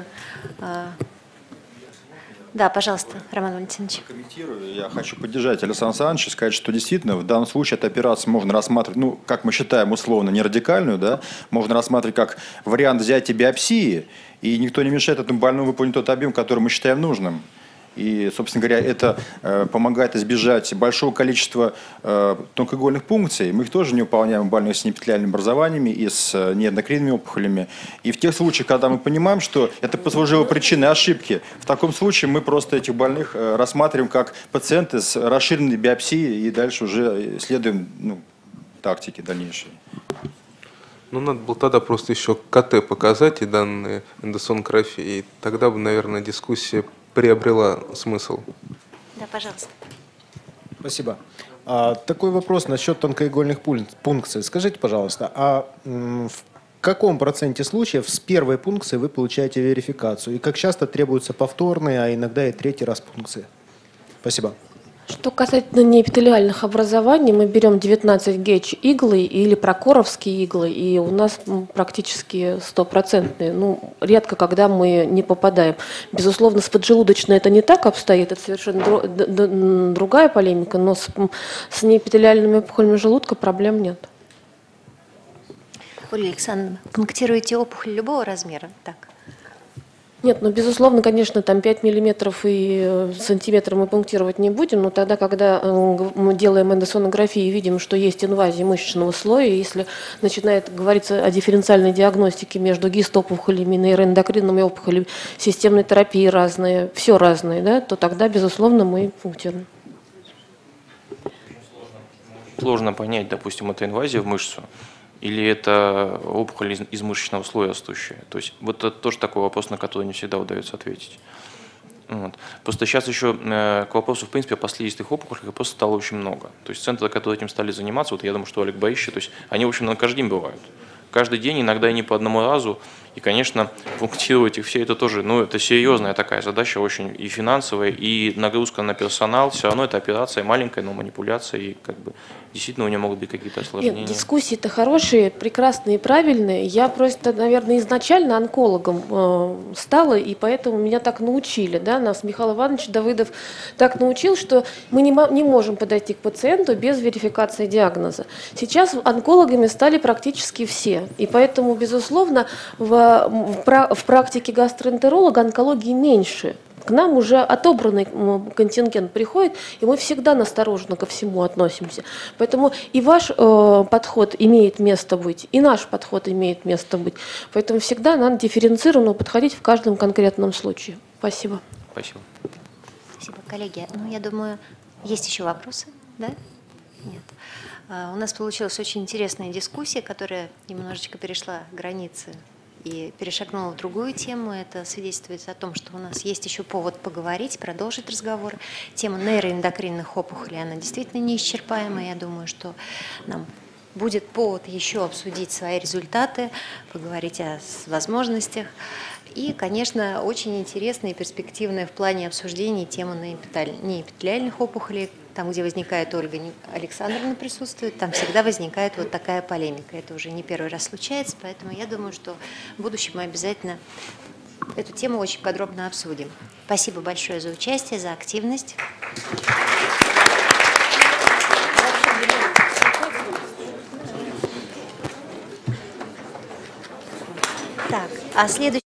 Да, пожалуйста, Роман Валентинович. Комментирую. Я хочу поддержать Александра Александровича и сказать, что действительно в данном случае эту операцию можно рассматривать, ну, как мы считаем, условно, не радикальную, да, можно рассматривать как вариант взятия биопсии, и никто не мешает этому больному выполнить тот объем, который мы считаем нужным. И, собственно говоря, это помогает избежать большого количества тонкоигольных пункций. Мы их тоже не выполняем у больных с неэпителиальными образованиями и с неэндокринными опухолями. И в тех случаях, когда мы понимаем, что это послужило причиной ошибки, в таком случае мы просто этих больных рассматриваем как пациенты с расширенной биопсией и дальше уже следуем тактике дальнейшей. Ну, надо было тогда просто еще КТ показать и данные эндосонографии, и тогда бы, наверное, дискуссия приобрела смысл. Да, пожалуйста. Спасибо. Такой вопрос насчет тонкоигольных пункций. Скажите, пожалуйста, в каком проценте случаев с первой пункции вы получаете верификацию? И как часто требуются повторные, а иногда и третий раз пункции? Спасибо. Что касательно неэпителиальных образований, мы берем 19 ГЭЧ иглы или прокоровские иглы, и у нас практически 100%. Ну, редко, когда мы не попадаем. Безусловно, с поджелудочной это не так обстоит, это совершенно другая полемика, но с неэпителиальными опухолями желудка проблем нет. Ольга Александровна, пунктируете опухоль любого размера? Так. Нет, ну, безусловно, конечно, там 5 миллиметров и сантиметр мы пунктировать не будем, но тогда, когда мы делаем эндосонографию и видим, что есть инвазия мышечного слоя, если начинает говориться о дифференциальной диагностике между гистопухолями, нейроэндокринными опухолями, системной терапии разные, все разное, да, то тогда, безусловно, мы пунктируем. Сложно понять, допустим, это инвазия в мышцу, или это опухоль из мышечного слоя растущая. То есть вот это тоже такой вопрос, на который не всегда удается ответить. Вот. Просто сейчас еще к вопросу, в принципе, о послеистых опухолях просто стало очень много. То есть центры, которые этим стали заниматься, вот я думаю, что Олег Борисович, то есть они, в общем, на каждый день бывают. Каждый день, иногда и не по одному разу. И, конечно, пунктировать их все, это тоже, ну, это серьезная такая задача, очень и финансовая, и нагрузка на персонал. Все равно это операция маленькая, но манипуляция, и как бы действительно у нее могут быть какие-то осложнения. Нет, дискуссии-то хорошие, прекрасные и правильные. Я просто, наверное, изначально онкологом стала, и поэтому меня так научили. Да? Нас Михаил Иванович Давыдов так научил, что мы не можем подойти к пациенту без верификации диагноза. Сейчас онкологами стали практически все. И поэтому, безусловно, в практике гастроэнтеролога онкологии меньше. К нам уже отобранный контингент приходит, и мы всегда настороженно ко всему относимся. Поэтому и ваш подход имеет место быть, и наш подход имеет место быть. Поэтому всегда надо дифференцированно подходить в каждом конкретном случае. Спасибо. Спасибо. Спасибо, коллеги. Ну, я думаю, есть еще вопросы, да? Нет. У нас получилась очень интересная дискуссия, которая немножечко перешла границы и перешагнула в другую тему. Это свидетельствует о том, что у нас есть еще повод поговорить, продолжить разговор. Тема нейроэндокринных опухолей, она действительно неисчерпаемая. Я думаю, что нам будет повод еще обсудить свои результаты, поговорить о возможностях. И, конечно, очень интересная и перспективная в плане обсуждения тема неэпителиальных опухолей. Там, где возникает Ольга Александровна присутствует, там всегда возникает вот такая полемика. Это уже не первый раз случается, поэтому я думаю, что в будущем мы обязательно эту тему очень подробно обсудим. Спасибо большое за участие, за активность. Так, а следующий...